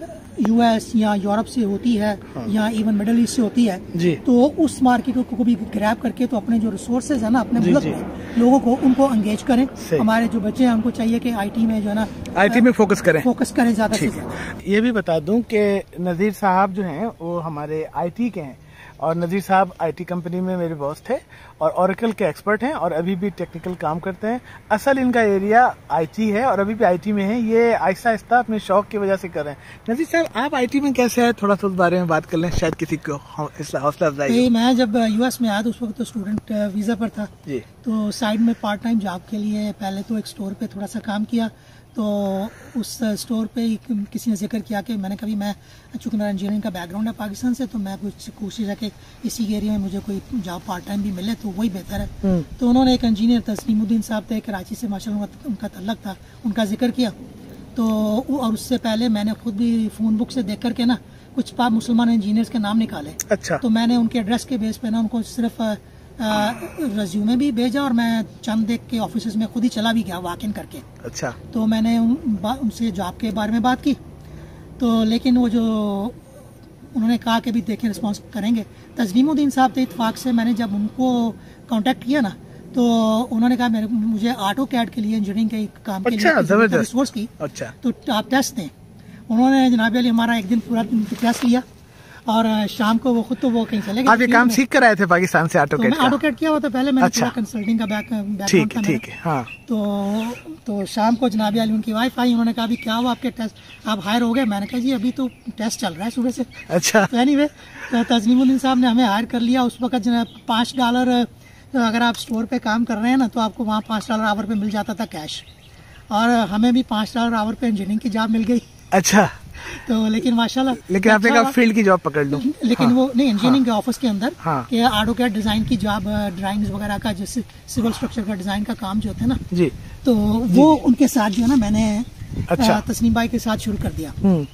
यूएस या यूरोप से होती है, हाँ। या इवन मिडिल ईस्ट से होती है जी। तो उस मार्केट को, को भी ग्रैब करके तो अपने जो रिसोर्सेज है ना अपने मुल्क में लोगों को उनको एंगेज करें। हमारे जो बच्चे हैं उनको चाहिए कि आईटी में जो है ना आईटी में फोकस करें फोकस करें ज्यादा से ज्यादा। ये भी बता दूं कि नजीर साहब जो हैं वो हमारे आईटी के हैं, और नजीर साहब आईटी कंपनी में मेरे बॉस थे और ओरेकल के एक्सपर्ट हैं, और अभी भी टेक्निकल काम करते हैं। असल इनका एरिया आईटी है और अभी भी आईटी में है। ये आहिस्ता आहिस्ता अपने शौक की वजह से कर रहे हैं। नजीर साहब, आप आईटी में कैसे है, थोड़ा सा उस बारे में बात कर लें, शायद किसी को हौसला अफजाई। मैं जब यूएस में आया तो उस वक्त तो स्टूडेंट वीजा पर था जी। तो साइड में पार्ट टाइम जॉब के लिए पहले तो एक स्टोर पे थोड़ा सा काम किया। तो उस स्टोर पे किसी ने जिक्र किया कि मैंने कभी, मैं चूँकि मेरा इंजीनियरिंग का बैकग्राउंड है पाकिस्तान से, तो मैं कुछ कोशिश है कि इसी एरिया में मुझे कोई जॉब पार्ट टाइम भी मिले तो वही बेहतर है। तो उन्होंने एक इंजीनियर तस्लीमुद्दीन साहब थे, कराची से, माशाल्लाह उनका तल्लक था, उनका जिक्र किया। तो और उससे पहले मैंने खुद भी फ़ोन बुक से देख करके ना कुछ पाक मुसलमान इंजीनियर्स के नाम निकाले। अच्छा। तो मैंने उनके एड्रेस के बेस पे ना उनको सिर्फ रेज्यूमे भी भेजा, और मैं चंद देख के ऑफिस में खुद ही चला भी गया वॉक इन करके। अच्छा। तो मैंने उन, उनसे जॉब के बारे में बात की। तो लेकिन वो जो उन्होंने कहा कि भी देखें रिस्पॉन्स करेंगे। तस्नीमुद्दीन साहब थे इत्तेफाक से, मैंने जब उनको कांटेक्ट किया ना तो उन्होंने कहा मेरे मुझे ऑटो कैड के लिए इंजीनियरिंग के काम के लिए रिसोर्स की, अच्छा तो आप टेस्ट दें। उन्होंने जनाब अली हमारा एक दिन पूरा टेस्ट लिया और शाम को वो खुद तो वो कहीं चले गए। आप ये काम सीख कर आए थे पाकिस्तान से ऑटो कैड? तो मैं ऑटो कैड किया हुआ था पहले, मैंने अच्छा। कंसल्टिंग का बैकग्राउंड था ठीक है, हाँ। तो तो शाम को जनाब अली उनकी वाइफ आई, उन्होंने कहा अभी क्या हुआ आपके टेस्ट, आप हायर हो गए? मैंने कहा जी अभी तो टेस्ट चल रहा है सुबह से। अच्छा। तो एनीवे तो तस्नीमुद्दीन साहब ने हमें हायर कर लिया। उस वक्त पाँच डॉलर तो अगर आप स्टोर पे काम कर रहे हैं ना तो आपको वहाँ पाँच डॉलर आवर पे मिल जाता था कैश, और हमें भी पाँच डॉलर आवर पे इंजीनियरिंग की जॉब मिल गई। अच्छा। तो लेकिन माशाल्लाह, लेकिन आपने कहा फील्ड की जॉब पकड़ लूं। लेकिन हाँ, वो नहीं इंजीनियरिंग हाँ, के ऑफिस के अंदर हाँ, कि ऑटोकैड डिजाइन की जॉब, ड्राइंग्स वगैरह का, जैसे सिविल स्ट्रक्चर का डिजाइन का काम जो होता है ना जी, तो वो उनके साथ जो है ना मैंने अच्छा तस्नीम भाई के साथ शुरू कर दिया।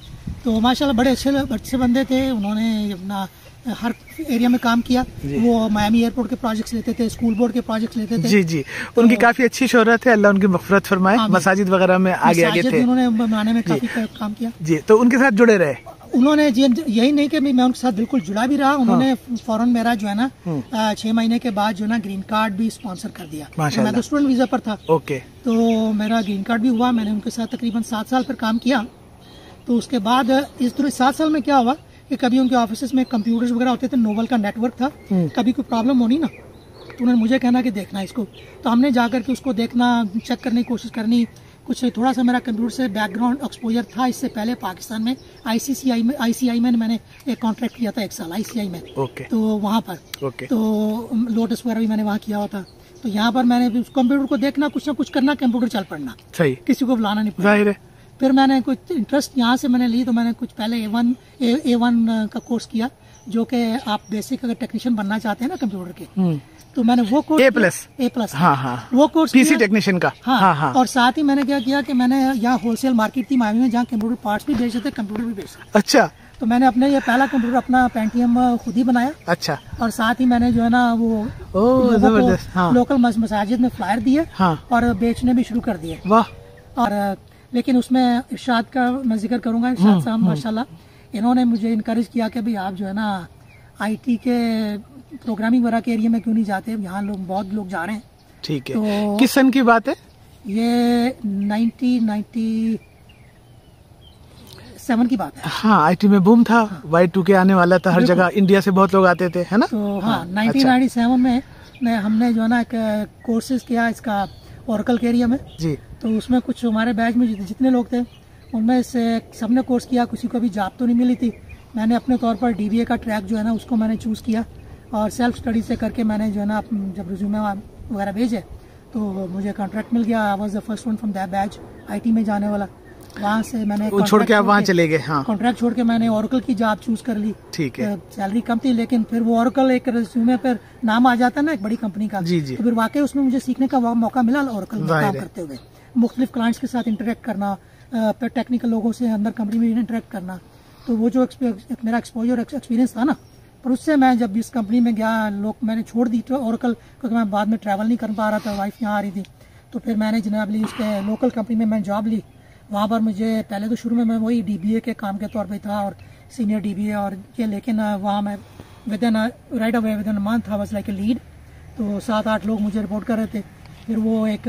तो माशाल्लाह बड़े अच्छे अच्छे बंदे थे, उन्होंने अपना हर एरिया में काम किया। वो मायामी एयरपोर्ट के प्रोजेक्ट्स लेते थे, स्कूल बोर्ड के प्रोजेक्ट्स लेते थे। जी जी, तो उनकी काफी अच्छी शोहरत है, अल्लाह उनकी मग़फ़िरत फरमाए। हाँ, मसाजिद वगैरह में आगे आगे थे, उन्होंने बनाने में काफी काम किया जी। तो उनके साथ जुड़े रहे उन्होंने जी। यही नहीं कि मैं उनके साथ बिल्कुल जुड़ा भी रहा, उन्होंने हाँ, फौरन मेरा जो है ना छह महीने के बाद जो है ना ग्रीन कार्ड भी स्पॉन्सर कर दिया। तो मैं तो स्टूडेंट वीजा पर था, ओके, तो मेरा ग्रीन कार्ड भी हुआ। मैंने उनके साथ तकरीबन सात साल पर काम किया। तो उसके बाद इस दूर सात साल में क्या हुआ कि कभी उनके ऑफिस में कंप्यूटर्स वगैरह होते थे, नोवल का नेटवर्क था, कभी कोई प्रॉब्लम होनी ना तो उन्होंने मुझे कहना कि देखना इसको, तो हमने जाकर के उसको देखना, चेक करने की कोशिश करनी। कुछ थोड़ा सा मेरा कंप्यूटर से बैकग्राउंड एक्सपोजर था इससे पहले पाकिस्तान में। आईसीसीआई में आईसीआई में मैंने एक कॉन्ट्रैक्ट किया था एक साल आईसीआई में, ओके, तो वहाँ पर ओके, तो लोटस वगैरह भी मैंने वहाँ किया हुआ था। तो यहाँ पर मैंने कंप्यूटर को देखना, कुछ ना कुछ करना, कंप्यूटर चल पड़ना, सही, किसी को बुलाना नहीं पड़ा। फिर मैंने कुछ इंटरेस्ट यहाँ से मैंने ली, तो मैंने कुछ पहले ए वन ए वन का कोर्स किया, जो कि आप बेसिक अगर टेक्नीशियन बनना चाहते हैं ना कंप्यूटर के, तो मैंने वो course A plus A plus हाँ हाँ वो कोर्स पीसी टेक्नीशियन का हाँ, हाँ हाँ। और साथ ही मैंने क्या किया कि मैंने यहाँ होलसेल मार्केट थी मायमी में, जहाँ कंप्यूटर पार्ट्स भी बेचते थे, कंप्यूटर भी बेचते। अच्छा। तो मैंने अपने ये पहला कंप्यूटर अपना पेंटियम खुद ही बनाया। अच्छा। और साथ ही मैंने जो है ना वो जबरदस्त हाँ। लोकल मसाजिद में फ्लायर दिए हाँ। और बेचने भी शुरू कर दिए। वाह। और लेकिन उसमें इरशाद का मैं जिक्र करूंगा, इरशाद साहब माशाल्लाह इन्होंने मुझे इनकरेज किया कि भाई आप जो है ना आईटी के प्रोग्रामिंग वगैरह के एरिया में क्यों नहीं जाते, यहाँ लोग बहुत लोग जा रहे हैं। ठीक है। तो किस सन की बात है ये? नाइनटीन नाइंटी सेवन की बात है। हाँ, आईटी में बूम था, वाई टू के आने वाला था, हर जगह इंडिया से बहुत लोग आते थे, है ना? तो हाँ, नाइनटीन नाइंटी सेवन में, में हमने जो है ना एक कोर्सेज किया इसका ओरेकल के एरिया में जी। तो उसमें कुछ हमारे बैच में जितने लोग थे उनमें से सबने कोर्स किया, किसी को भी जॉब तो नहीं मिली थी। मैंने अपने तौर पर डीबीए का ट्रैक जो है ना उसको मैंने चूज़ किया और सेल्फ स्टडी से करके मैंने जो है ना जब रिज्यूमे वगैरह भेजे तो मुझे कॉन्ट्रैक्ट मिल गया। I was the first one from that batch IT में जाने वाला। वहाँ से मैंने छोड़ के आप वहाँ चले गए? हाँ, कॉन्ट्रैक्ट छोड़ के मैंने ओरेकल की जॉब चूज कर ली। ठीक है। सैलरी कम थी लेकिन फिर वो ओरेकल एक रिज्यूमे पर नाम आ जाता है ना एक बड़ी कंपनी का, जी जी। तो फिर वाकई उसमें मुझे सीखने का मौका मिला ओरेकल में काम करते हुए, मुख्तलिफ क्लाइंट्स के साथ इंटरेक्ट करना, टेक्निकल लोगों से अंदर कंपनी में इंटरेक्ट करना। तो वो जो मेरा एक्सपोजर एक्सपीरियंस था ना, पर उससे मैं जब इस कंपनी में गया, लोग मैंने छोड़ दी तो ओरेकल, क्योंकि मैं बाद में ट्रैवल नहीं कर पा रहा था, वाइफ यहाँ आ रही थी। तो फिर मैंने जनाब ली उसके लोकल कंपनी में मैंने जॉब ली। वहाँ पर मुझे पहले तो शुरू में मैं वही डीबीए के काम के तौर पे था और सीनियर डीबीए और ये, लेकिन वहाँ मैं within right away within month I was like a lead. तो सात आठ लोग मुझे रिपोर्ट कर रहे थे। फिर वो एक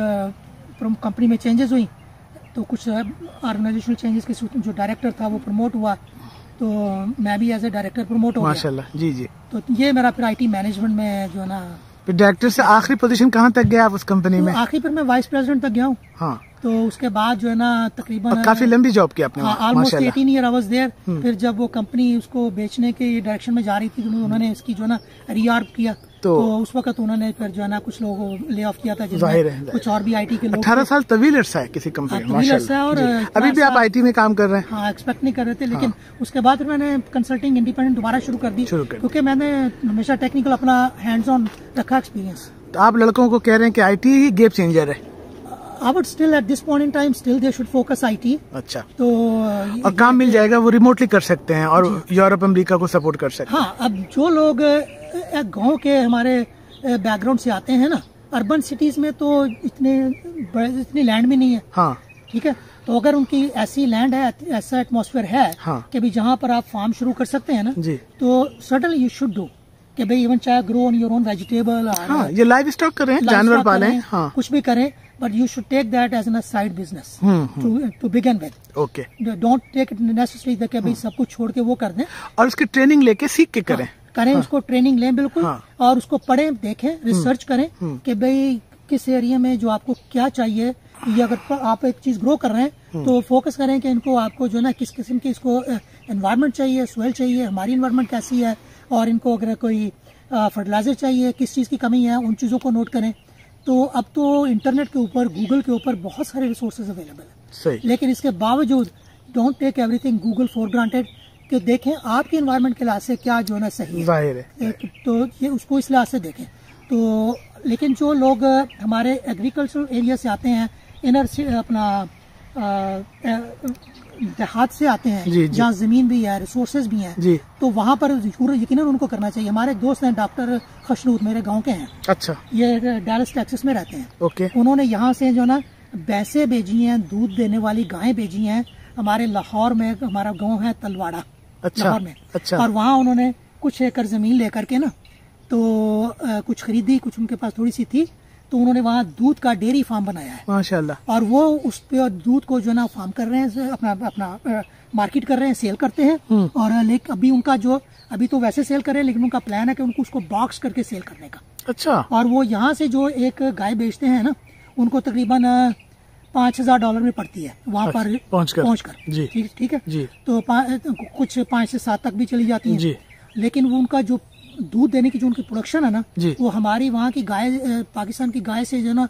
कंपनी में चेंजेस हुई तो कुछ ऑर्गेनाइजेशनल चेंजेस के जो डायरेक्टर था वो प्रमोट हुआ, तो मैं भी एज ए डायरेक्टर प्रमोट हो गया। माशाल्लाह, जी जी। तो ये मेरा फिर आईटी मैनेजमेंट में जो है ना, डायरेक्टर से आखिरी पोजीशन कहाँ तक गया आप उस कंपनी में? आखिरी पर मैं वाइस प्रेसिडेंट तक गया हूँ। हाँ। तो उसके बाद जो है ना तकरीबन काफी लंबी जॉब की आपने। Almost eighteen year I was there. फिर जब वो कंपनी उसको बेचने के डायरेक्शन में जा रही थी तो उन्होंने इसकी जो है ना रीआर्ग किया, तो, तो उस वक्त उन्होंने फिर जो है ना कुछ लोगों को ले ऑफ किया था, जिसमें कुछ और भी आईटी के लोग। अठारह साल तवील अरसा है किसी कंपनी में माशाल्लाह। और अभी भी आप आईटी में काम कर रहे हैं? हाँ, एक्सपेक्ट नहीं कर रहे थे, लेकिन उसके बाद फिर मैंने कंसल्टिंग इंडिपेंडेंट दोबारा शुरू कर दी, क्योंकि मैंने हमेशा टेक्निकल अपना हैंड्स ऑन रखा एक्सपीरियंस। तो आप लड़कों को कह रहे हैं कि आईटी ही गेम चेंजर है? I would still at this point in time still they should focus I T। अच्छा। तो और काम मिल जाएगा, वो रिमोटली कर सकते हैं और यूरोप अमेरिका को सपोर्ट कर सकते हैं। हाँ, अब जो लोग गांव के हमारे बैकग्राउंड से आते हैं ना, अर्बन सिटीज में तो इतने इतनी लैंड भी नहीं है। हाँ, ठीक है। तो अगर उनकी ऐसी लैंड है, ऐसा एटमॉस्फेयर है हाँ. कि भाई जहाँ पर आप फार्म शुरू कर सकते हैं ना जी. तो सर्टनली यू शुड डू कि भाई इवन चाहे grow on your own vegetable, हाँ, ये लाइव स्टॉक करें, जानवर पालें, हाँ. कुछ भी करें, but you should take that as an side business to begin with. Okay, don't take it necessary कि भाई सब कुछ छोड़ के वो कर दें, और उसकी ट्रेनिंग लेके सीख के करें. हाँ, करें हाँ. उसको ट्रेनिंग लें बिल्कुल हाँ. और उसको पढ़ें, देखें, रिसर्च करें कि भाई किस एरिया में जो आपको क्या चाहिए. ये अगर आप एक चीज ग्रो कर रहे हैं तो फोकस करें कि इनको आपको जो ना किस किस्म की इसको एनवायरनमेंट चाहिए, सोइल चाहिए, हमारी एनवायरनमेंट कैसी है, और इनको अगर कोई फर्टिलाइजर चाहिए, किस चीज की कमी है, उन चीजों को नोट करें. तो अब तो इंटरनेट के ऊपर, गूगल के ऊपर बहुत सारे रिसोर्सेज अवेलेबल है, लेकिन इसके बावजूद don't take everything Google for granted कि देखें आपकी एनवायरनमेंट के लिहाज से क्या जो है सही है, तो ये उसको इस लिहाज से देखें. तो लेकिन जो लोग हमारे एग्रीकल्चरल एरिया से आते हैं, इनर से अपना देहात से आते हैं जहाँ जमीन भी है, रिसोर्सेज भी हैं, तो वहाँ पर यकीनन उनको करना चाहिए. हमारे दोस्त हैं डॉक्टर खशरूद, मेरे गांव के हैं. अच्छा. ये डैलस टेक्सास में रहते हैं. ओके. उन्होंने यहाँ से जो ना भैंसे भेजी हैं, दूध देने वाली गायें भेजी हैं हमारे लाहौर में. हमारा गाँव है तलवाड़ा. अच्छा. लाहौर में. अच्छा. और वहाँ उन्होंने कुछ एकड़ जमीन लेकर के ना तो आ, कुछ खरीदी, कुछ उनके पास थोड़ी सी थी, तो उन्होंने वहाँ दूध का डेयरी फार्म बनाया है माशाल्लाह. और वो उस पे दूध को जो ना फार्म कर रहे हैं, अपना अपना मार्केट कर रहे हैं, सेल करते हैं. और लेकिन अभी उनका जो अभी तो वैसे सेल कर रहे हैं, लेकिन उनका प्लान है कि उनको उसको बॉक्स करके सेल करने का. अच्छा. और वो यहाँ से जो एक गाय बेचते हैं ना, उनको तकरीबन पाँच हजार डॉलर में पड़ती है वहाँ अच्छा, पर पहुँच कर. जी ठीक ठीक है जी. तो कुछ पाँच से सात तक भी चली जाती है जी. लेकिन वो उनका जो दूध देने की जो उनकी प्रोडक्शन है ना, वो हमारी वहाँ की गाय, पाकिस्तान की गाय से जो ना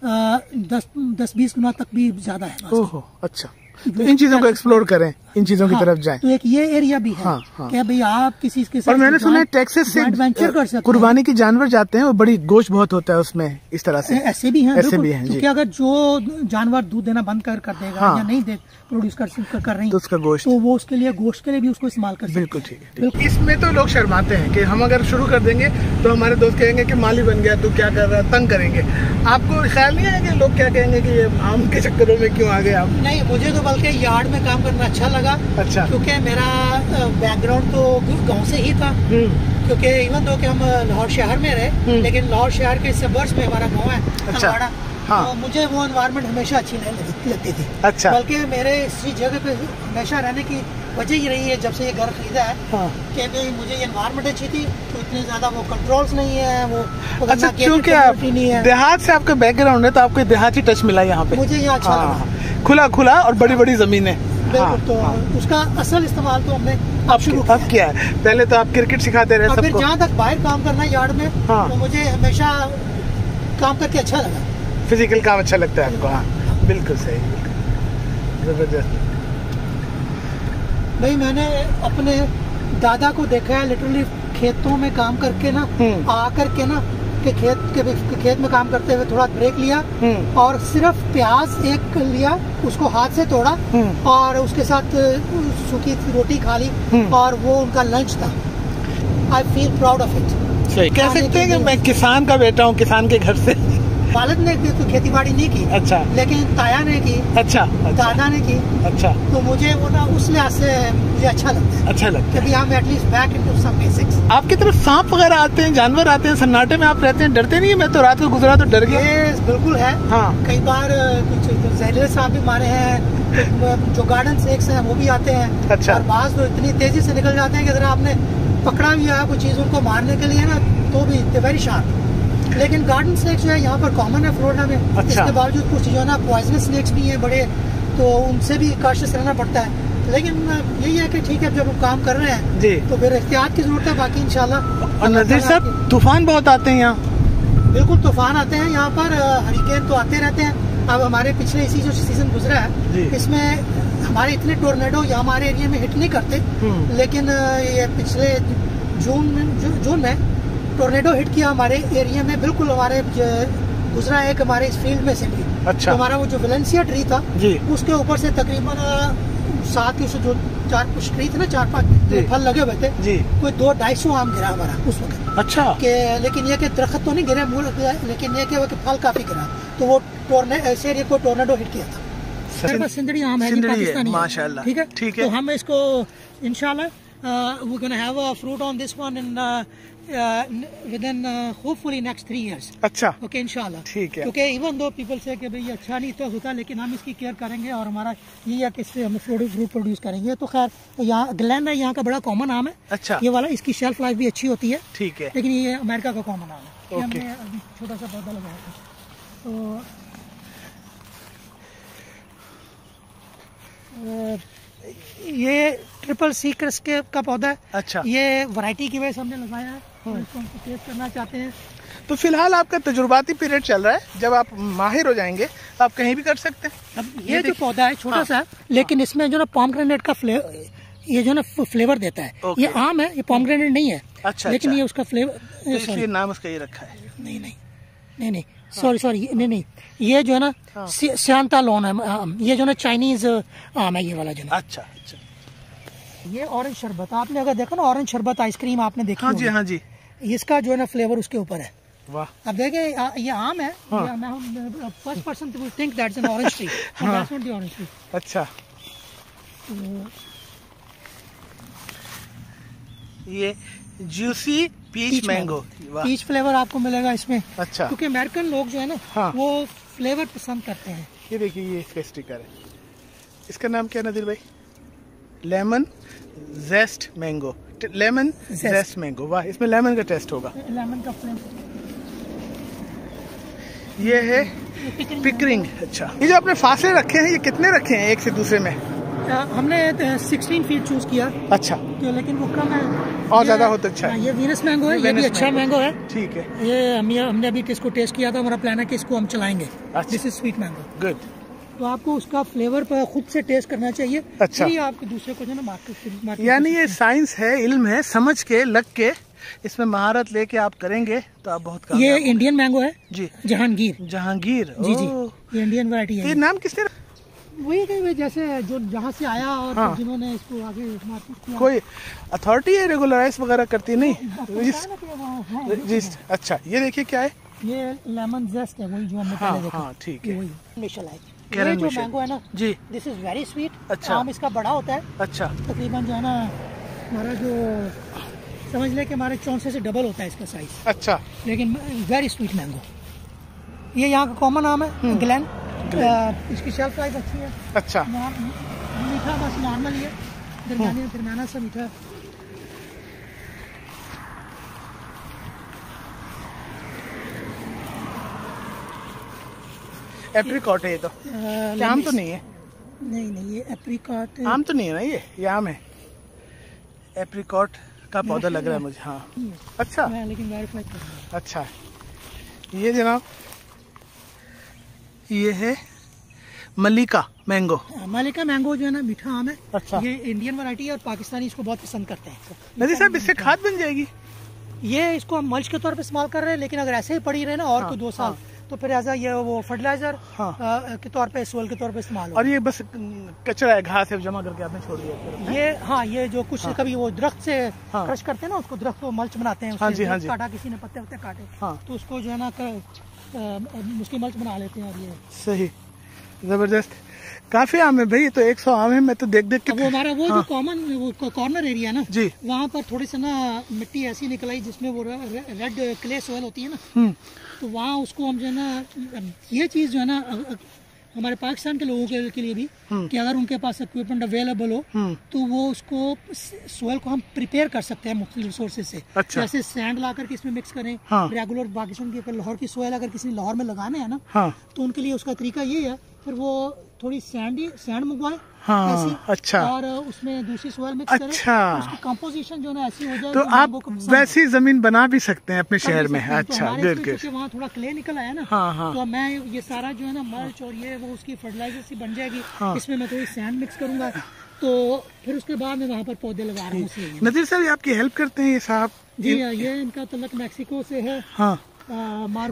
दस दस बीस गुना तक भी ज्यादा है. ओहो, अच्छा. तो इन चीजों को एक्सप्लोर करें, इन चीजों की हाँ, तरफ जाएं. तो एक ये एरिया भी है हाँ, हाँ. क्या भाई आप किसी के साथ, और मैंने सुना है टेक्सास से एडवेंचर कर सकते कुर्बानी के जानवर जाते हैं, वो बड़ी गोश्त बहुत होता है उसमें, इस तरह से. ऐसे भी हैं, ऐसे भी हैं, क्योंकि अगर जो जानवर दूध देना बंद कर कर देगा हाँ, या नहीं दे प्रोड्यूस कर, कर, कर रही तो उसका गोश्त, तो वो उसके लिए गोश्त के लिए भी उसको इस्तेमाल कर सकते हैं. बिल्कुल ठीक है. इसमें तो लोग शर्माते हैं कि हम अगर शुरू कर देंगे तो हमारे दोस्त कहेंगे कि माली बन गया, तू क्या कर रहा है, तंग करेंगे. आपको ख्याल नहीं है कि लोग क्या कहेंगे कि ये आम के चक्करों में क्यों आ गए आप? नहीं, मुझे तो बल्कि यार्ड में काम करना अच्छा लगा. अच्छा. क्योंकि मेरा बैकग्राउंड तो गांव से ही था, क्योंकि इवन दो कि हम लाहौर शहर में रहे, लेकिन लाहौर शहर के सबर्ब्स में हमारा गांव है. अच्छा. हाँ. तो मुझे वो एनवायरनमेंट हमेशा अच्छी नहीं लगती थी. अच्छा. बल्कि मेरे इसी जगह पे हमेशा रहने की वजह ही रही है जब से ये घर खरीदा है हाँ. कि भाई मुझे ये एनवायरनमेंट अच्छी थी, तो इतने ज्यादा वो कंट्रोल्स नहीं है, वो अच्छा. क्योंकि आप देहात से आपका बैकग्राउंड है, तो आपको देहाती टच मिला यहाँ पे. मुझे यहाँ अच्छा लगा, खुला खुला और बड़ी बड़ी जमीनें. हाँ, तो हाँ. उसका असल इस्तेमाल तो हमने अब शुरू अब किया है. पहले तो आप क्रिकेट सिखाते रहे सबको. फिर जहाँ तक बाहर काम करना यार्ड में हाँ. तो मुझे हमेशा काम करके अच्छा लगा. फिजिकल काम अच्छा लगता है आपको? हाँ, बिल्कुल सही, जबरदस्त. भाई मैंने अपने दादा को देखा है लिटरली खेतों में काम करके ना, आकर के ना के खेत के खेत में काम करते हुए थोड़ा ब्रेक लिया और सिर्फ प्याज एक लिया, उसको हाथ से तोड़ा और उसके साथ सूखी रोटी खा ली और वो उनका लंच था. I feel proud of it. सही कह सकते हैं कि मैं किसान का बेटा हूँ, किसान के घर से. वालिद ने तो खेती बाड़ी नहीं की. अच्छा. लेकिन ताया ने की. अच्छा. दादा ने की. अच्छा. तो मुझे वो ना उस लिहाज से मुझे अच्छा लगता है. अच्छा लगता है. हम at least back into some basics. आपकी तरफ सांप वगैरह आते हैं, जानवर आते हैं, सन्नाटे में आप रहते हैं, डरते नहीं है? मैं तो रात को गुजरा तो डर गया. बिल्कुल है. हाँ. कई बार कुछ जहरीले सांप भी मारे हैं, जो गार्डन स्नेक्स हैं वो भी आते हैं. अच्छा. और बाज तो इतनी तेजी से निकल जाते हैं कि अगर आपने पकड़ा भी है कोई चीज उनको मारने के लिए ना, तो भी वेरी शार्प. लेकिन गार्डन स्नेक्स जो है यहाँ पर कॉमन है फ्लोरिडा में. अच्छा. इसके बावजूद कुछ जो है ना पॉइजनस स्नेक्स भी हैं बड़े, तो उनसे भी कॉशियस रहना पड़ता है. लेकिन यही है कि ठीक है, जब हम काम कर रहे हैं जी, तो फिर एहतियात की जरूरत है. बाकी इंशाल्लाह. और नज़ीर साहब, तूफान बहुत आते हैं यहाँ? बिल्कुल तूफान आते हैं यहाँ पर. हरिकेन तो आते रहते हैं. अब हमारे पिछले इसी जो सीजन गुजरा है इसमें हमारे इतने टोर्नेडो यहाँ हमारे एरिया में हिट नहीं करते, लेकिन ये पिछले जून में जून में टोर्नेडो हिट किया हमारे एरिया में. बिल्कुल हमारे गुजरा है एक हमारे इस फील्ड में से भी. अच्छा. तो हमारा वो जो वेलेंसिया ट्री था जी, उसके ऊपर से तकरीबन सात की जो चार कुछ ट्री थे ना, चार पाँच फल लगे हुए थे जी, कोई दो ढाई सौ आम गिरा हमारा उस वक्त. अच्छा. के लेकिन ये कि दरख्त तो नहीं गिरे मूल, लेकिन ये कि फल काफी गिरा. तो वो टोर्ने ऐसे एरिया को टोर्नेडो हिट किया था. सर सिंदड़ी आम है, पाकिस्तानी माशाल्लाह। ठीक है ठीक है, तो हम इसको इंशाल्लाह we gonna have a fruit on this one in within hopefully next three years. अच्छा, ओके इंशाल्लाह, ठीक है। क्योंकि इवन दो पीपल से कि भाई अच्छा नहीं तो होता, लेकिन हम इसकी केयर करेंगे और हमारा ये है कि इससे हम फ्रूट फ्रूट प्रोड्यूस करेंगे। तो खैर यहाँ ग्लैंड है, यहाँ का बड़ा कॉमन आम है। अच्छा, ये वाला, इसकी शेल्फ लाइफ भी अच्छी होती है। ठीक है, लेकिन ये अमेरिका का कॉमन आम है। ओके, हमने अभी छोटा सा पौधा लगाया था। तो ये ट्रिपल सीक्रस के का पौधा है। अच्छा, ये वैरायटी की वजह से हमने लगाया है और इसको हम टेस्ट करना चाहते हैं। तो फिलहाल आपका तजुर्बाती पीरियड चल रहा है, जब आप माहिर हो जाएंगे तो आप कहीं भी कर सकते हैं। अब ये, ये जो पौधा है छोटा हाँ, सा, लेकिन इसमें जो ना पॉमग्रेनेट का फ्लेवर, ये जो ना फ्लेवर देता है। ये आम है, ये पॉमग्रेनेट नहीं है। अच्छा, लेकिन अच्छा, ये उसका फ्लेवर, तो इसलिए नाम उसका ये रखा है। नहीं नहीं नहीं नहीं सॉरी सॉरी नहीं नहीं ये जो है ना हाँ, स्यांता लोन है आम, ये जो ना चाइनीज आम है ये वाला जो ना। अच्छा अच्छा, ये ऑरेंज शरबत, आपने अगर देखा ना ऑरेंज शरबत आइसक्रीम आपने देखी? हाँ जी, हाँ जी, इसका जो है ना फ्लेवर उसके ऊपर है। वाह, अब देखें ये आम है, first person will think that's an orange tree, that's not the orange tree. अच्छा, ये juicy peach mango, peach flavour आपको मिलेगा इसमें। अच्छा, क्योंकि अमेरिकन लोग जो है ना हाँ, वो फ्लेवर पसंद करते हैं। ये देखिए, ये इसका स्टिकर है, इसका नाम क्या नदीर भाई? Lemon zest mango, lemon zest mango. वाह, इसमें लेमन का टेस्ट होगा, लेमन का फ्लेवर। ये है पिकरिंग। अच्छा, ये जो आपने फासले रखे हैं, ये कितने रखे हैं एक से दूसरे में? हमने सोलह फीट चूज किया। अच्छा, तो लेकिन वो कम है और ज्यादा होता अच्छा है। ये वीनस मैंगो है, ये भी अच्छा मैंगो है। ठीक है, ये हमने अभी इसको टेस्ट किया था, हमारा प्लान है कि इसको हम चलाएंगे। This is sweet mango. Good. तो आपको उसका फ्लेवर पर खुद से टेस्ट करना चाहिए। अच्छा, ये आपको दूसरे को जो ना मार्केट, यानी ये साइंस है, इल्म है, समझ के लग के इसमें महारत लेके आप करेंगे तो आप बहुत ये इंडियन मैंगो है जी, जहांगीर। जहांगीर, जी जी, ये इंडियन वैरायटी है। ये नाम किसने? वही कहीं जैसे जो जहाँ से आया और हाँ, जिन्होंने इसको आगे मार्केट किया। कोई अथॉरिटी है रेगुलराइज वगैरह करती नहीं? जी, अच्छा, ये देखिए क्या है, ये लेमन जेस्ट है, वही जो हमने हाँ, पहले देखा। हाँ, ठीक है, मिशेल है ये जो मैंगो है ना जी, दिस इज वेरी स्वीट। अच्छा, आम इसका बड़ा होता है। अच्छा, तकरीबन जो है ना हमारा जो समझ ले कि हमारे चौंसे से डबल होता है इसका साइज। अच्छा, लेकिन वेरी स्वीट मैंगो। ये यहाँ का कॉमन आम है ग्लैन। इसकी शेल्फ लाइफ अच्छी है। अच्छा, मीठा बस नॉर्मल ही है, दरमियानी दरमियाना सा मीठा। एप्रिकॉट है ये तो, आम तो नहीं है? नहीं नहीं, ये एप्रिकॉट आम तो नहीं है ना, ये ये आम है, एप्रिकॉट का पौधा लग रहा है मुझे। हाँ, अच्छा, मैं लेकिन वेरीफाई कर रहा हूं। अच्छा, ये जनाब ये है मलिका मैंगो। मलिका मैंगो जो है ना मीठा आम है। अच्छा, ये इंडियन वैरायटी है और पाकिस्तानी इसको बहुत पसंद करते हैं। नदी साहब, इससे खाद बन जाएगी? ये इसको हम मल्च के तौर पे इस्तेमाल कर रहे हैं, लेकिन अगर ऐसे ही पड़ी रहे ना और कोई दो साल तो फिर एज ये वो फर्टिलाइजर हाँ, के तौर पे, सोल के तौर पे इस्तेमाल। और ये बस कचरा है, घास है, जमा करके आपने छोड़ दिया? ये हाँ, ये जो कुछ हाँ, कभी वो दरख्त से हाँ, क्रश करते हैं ना, उसको दरख्त को मल्च बनाते हैं। हाँ जी, हाँ जी, काटा किसी ने, पत्ते पत्ते काटे हाँ, तो उसको जो है ना उसकी मल्च बना लेते हैं। और ये सही, जबरदस्त, काफी आम है भाई, तो एक सौ आम है। मैं तो देख देख के वो हमारा वो हाँ, जो कॉमन वो कॉर्नर एरिया ना जी, वहाँ पर थोड़ी सी ना मिट्टी ऐसी निकल आई जिसमें वो रेड क्ले सोयल होती है ना, तो वहाँ उसको हम जो है ना, ये चीज जो है ना हमारे पाकिस्तान के लोगों के, के लिए भी कि अगर उनके पास इक्विपमेंट अवेलेबल हो तो वो उसको सोयल को हम प्रिपेयर कर सकते हैं मुख्तलिफ रिसोर्सेज से। अच्छा, जैसे सैंड ला करके इसमें मिक्स करें। हाँ, रेगुलर पाकिस्तान की लाहौर की सोयल अगर किसी लाहौर में लगाने हैं ना हाँ, तो उनके लिए उसका तरीका ये है, फिर वो थोड़ी सैंड सैंड मंगवाए हाँ, ऐसी, अच्छा, और उसमें दूसरी सोयल मिक्स करें। अच्छा, उसकी कंपोजिशन जो है ऐसी हो जाए तो आप वैसी जमीन बना भी सकते हैं अपने शहर में। अच्छा, गुड गुड। वहाँ थोड़ा क्ले निकल आया ना हाँ, हाँ, तो मैं ये सारा जो है ना मल्च और ये वो उसकी फर्टिलाइजर सी बन जाएगी। हाँ, इसमें मैं थोड़ी सैंड मिक्स करूंगा, तो फिर उसके बाद मैं वहाँ पर पौधे लगा रहा हूँ। नजीर साहब, आपकी हेल्प करते हैं ये साहब? जी, ये इनका तल्लक मैक्सिको से है। हाँ, मार्को।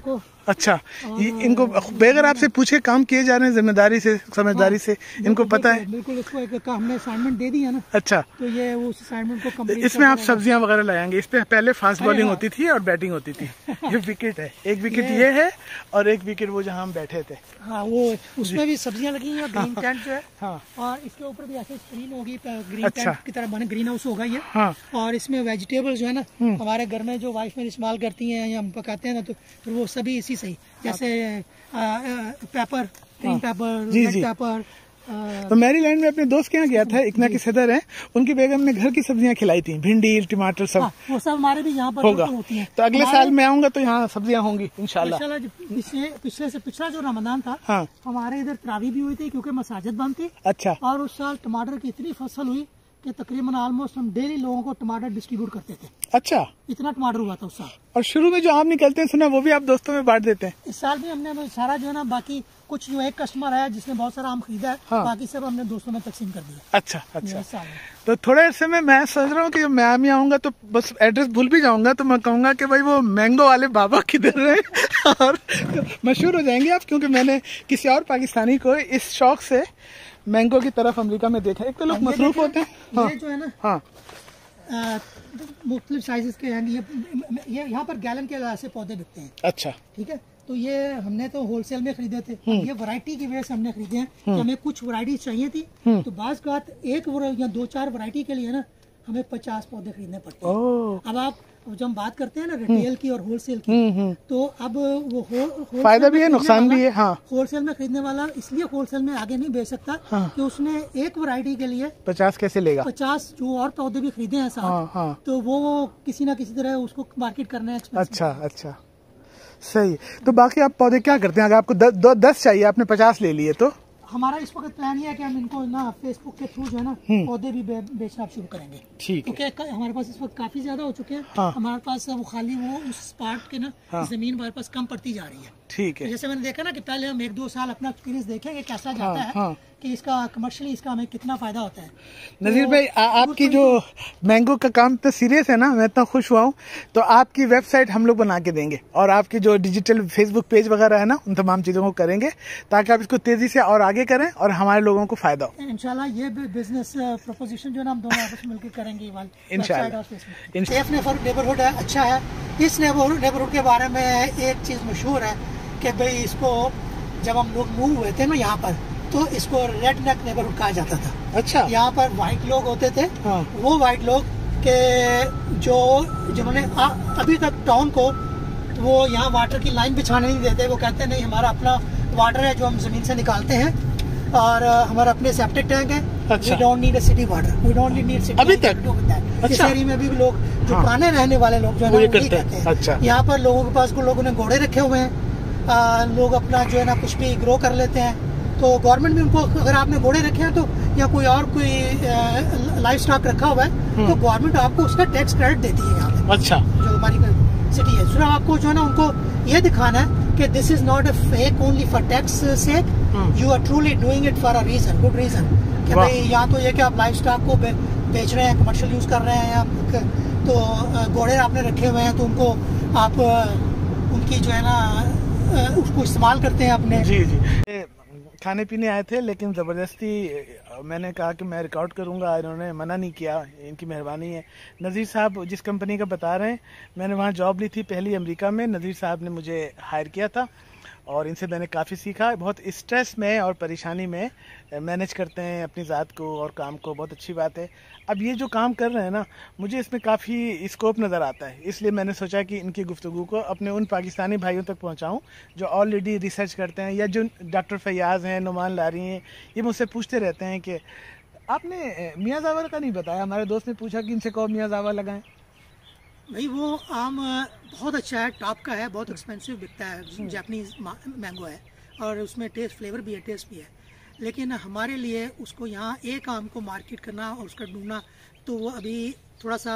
अच्छा, इनको बगैर आपसे पूछे काम किए जा रहे हैं, जिम्मेदारी से, समझदारी से, इनको पता है। बिल्कुल, इसको एक हमने असाइनमेंट दे दी है ना। अच्छा, तो ये उस असाइनमेंट को कंप्लीट। इसमें आप सब्जियां वगैरह लगाएंगे। इस पे पहले फास्ट बॉलिंग होती थी और बैटिंग होती थी। ये विकेट है, एक विकेट ये है और एक विकेट वो जहाँ हम बैठे थे। हाँ, वो उसमें भी सब्जियां लगी हैं, ग्रीन टेंट जो है। हाँ, और इसके ऊपर भी ऐसे स्क्रीन होगी, ग्रीन अच्छा। टेंट की तरह बने, ग्रीन हाउस होगा ये। हाँ। और इसमें वेजिटेबल जो है ना, हमारे घर में जो वाइफ में इस्तेमाल करती हैं या हम पकाते हैं ना, तो फिर वो सभी इसी से ही, जैसे pepper, green pepper, red pepper. तो मैरीलैंड में अपने दोस्त के यहाँ गया था, इकना की सदर है, उनकी बेगम ने घर की सब्जियां खिलाई थी, भिंडी, टमाटर सब। हाँ, वो सब हमारे भी यहाँ पर होगा। होती हैं। तो अगले साल मैं आऊंगा तो यहाँ सब्जियां होंगी इंशाल्लाह। पिछले पिछले से पिछला जो रमजान था, हाँ, हमारे इधर तरावी भी हुई थी क्योंकि मसाजिद बंद थी। अच्छा। और उस साल टमाटर की इतनी फसल हुई कि तकरीबन ऑलमोस्ट हम डेली लोगों को टमाटर डिस्ट्रीब्यूट करते थे। अच्छा, इतना टमाटर हुआ था उस साल। और शुरू में जो आम निकलते हैं सुना, वो भी आप दोस्तों में बांट देते हैं। इस साल भी हमने सारा जो है ना, बाकी कुछ जो एक कस्टमर आया जिसने बहुत सारा आम खरीदा है। हाँ। बाकी सब हमने दोस्तों में तकसीम कर दिया। अच्छा अच्छा। तो थोड़े अरसे में मैं सोच रहा हूँ कि मैं आम आऊंगा तो बस एड्रेस भूल भी जाऊंगा, तो मैं कहूंगा कि भाई वो मैंगो वाले बाबा किधर है और मशहूर हो जाएंगे आप, क्योंकि मैंने किसी और पाकिस्तानी को इस शौक से मैंगो की तरफ अमेरिका में देखा। एक तो लोग मसरूफ होते हैं। हाँ, ये जो है ना, हाँ, मुख्तलिफ साइजेस के हैं। ये ये यहाँ पर गैलन के ऐसे पौधे बिकते हैं। अच्छा, ठीक है। तो ये हमने तो होलसेल में खरीदे थे। ये वैरायटी की वजह से हमने खरीदे हैं कि हमें कुछ वैरायटी चाहिए थी। तो बाज़ बात एक या दो चार वैरायटी के लिए ना हमें पचास पौधे खरीदने पड़ते हैं। अब आप जब हम बात करते हैं ना रिटेल की और होलसेल की, तो अब वो हो, फायदा भी है, नुकसान भी है। हाँ, होलसेल में खरीदने वाला इसलिए होलसेल में आगे नहीं बेच सकता। हाँ, कि उसने एक वैरायटी के लिए पचास कैसे लेगा? पचास जो और पौधे भी खरीदे हैं साथ। हाँ, हाँ, तो वो किसी ना किसी तरह उसको मार्केट करना है। अच्छा अच्छा, सही। तो बाकी आप पौधे क्या करते हैं? अगर आपको द, द, दस चाहिए, आपने पचास ले लिए, तो हमारा इस वक्त प्लान ये है कि हम इनको ना फेसबुक के थ्रू जो है ना पौधे भी बे, बेचना शुरू करेंगे। ठीक है। क्योंकि हमारे पास इस वक्त काफी ज्यादा हो चुके हैं। हाँ। हमारे पास वो खाली वो उस पार्ट के ना, हाँ, जमीन हमारे पास कम पड़ती जा रही है। ठीक है। तो जैसे मैंने देखा ना कि पहले हम एक दो साल अपना एक्सपीरियंस देखेंगे कैसा जाता। हाँ, है। हाँ। कि इसका कमर्शियली इसका हमें कितना फायदा होता है। नजीर भाई, आ, आपकी जो मैंगो का काम तो सीरियस है ना, मैं इतना खुश हुआ हूँ। तो आपकी वेबसाइट हम लोग बना के देंगे और आपकी जो डिजिटल फेसबुक पेज वगैरह है ना, उन तमाम चीजों को करेंगे ताकि आप इसको तेजी से और आगे करें और हमारे लोगों को फायदा हो। इंशाल्लाह ये बिजनेस प्रोपोजिशन जो ना हम दोनों आपस में मिलकर करेंगे। इंशाल्लाह नेबरहुड है, अच्छा है। इस नेबरहुड के बारे में एक चीज मशहूर है कि भाई इसको जब हम लोग मूव हुए थे ना यहाँ पर, तो इसको रेड नेक नेबरहुड कहा जाता था। अच्छा। यहाँ पर व्हाइट लोग होते थे। हाँ। वो व्हाइट लोग के जो जिन्होंने अभी तक टाउन को वो यहाँ वाटर की लाइन बिछाने नहीं देते। वो कहते हैं नहीं, हमारा अपना वाटर है जो हम जमीन से निकालते हैं और हमारा अपने सेप्टिक टैंक है। अच्छा। We don't need a city water. We don't need city अभी तक। अच्छा। इस एरिया में भी लोग जो हाँ। पुराने रहने वाले लोग जो है ना, वो करते हैं। अच्छा। यहाँ पर लोगों के पास, लोगों ने घोड़े रखे हुए हैं। आ, लोग अपना जो है ना कुछ भी ग्रो कर लेते हैं। तो गवर्नमेंट भी उनको, अगर आपने घोड़े रखे हैं तो या कोई और कोई लाइफ स्टॉक रखा हुआ है, तो गवर्नमेंट आपको उसका टैक्स क्रेडिट देती है यहाँ पे। अच्छा। जो हमारी सिटी है, सिर्फ आपको जो है ना उनको ये दिखाना है कि this is not a fake only for tax sake, you are truly doing it for a reason, good reason. कि भाई यहाँ तो ये कि आप लाइफ स्टॉक को बे, बेच रहे हैं, कमर्शियल यूज कर रहे हैं, या तो घोड़े आपने रखे हुए हैं तो उनको आप उनकी जो है ना उसको इस्तेमाल करते हैं अपने। जी जी। खाने पीने आए थे, लेकिन ज़बरदस्ती मैंने कहा कि मैं रिकॉर्ड करूंगा, इन्होंने मना नहीं किया, इनकी मेहरबानी है। नज़ीर साहब जिस कंपनी का बता रहे हैं, मैंने वहाँ जॉब ली थी पहली अमेरिका में। नज़ीर साहब ने मुझे हायर किया था और इनसे मैंने काफ़ी सीखा। बहुत स्ट्रेस में और परेशानी में मैनेज करते हैं अपनी ज़ात को और काम को, बहुत अच्छी बात है। अब ये जो काम कर रहे हैं ना, मुझे इसमें काफ़ी स्कोप नज़र आता है, इसलिए मैंने सोचा कि इनकी गुफ्तगू को अपने उन पाकिस्तानी भाइयों तक पहुंचाऊं जो ऑलरेडी रिसर्च करते हैं, या जो डॉक्टर फैयाज़ हैं, नुमान लारी हैं, ये मुझसे पूछते रहते हैं कि आपने मियाँ ज़ावर का नहीं बताया। हमारे दोस्त ने पूछा कि इनसे कहो मियाँ ज़ावर लगाएं। भाई वो आम बहुत अच्छा है, टॉप का है, बहुत एक्सपेंसिव बिकता है, जापानीज मैंगो है और उसमें टेस्ट फ्लेवर भी है, टेस्ट भी है। लेकिन हमारे लिए उसको यहाँ एक आम को मार्केट करना और उसका ढूंढना, तो वो अभी थोड़ा सा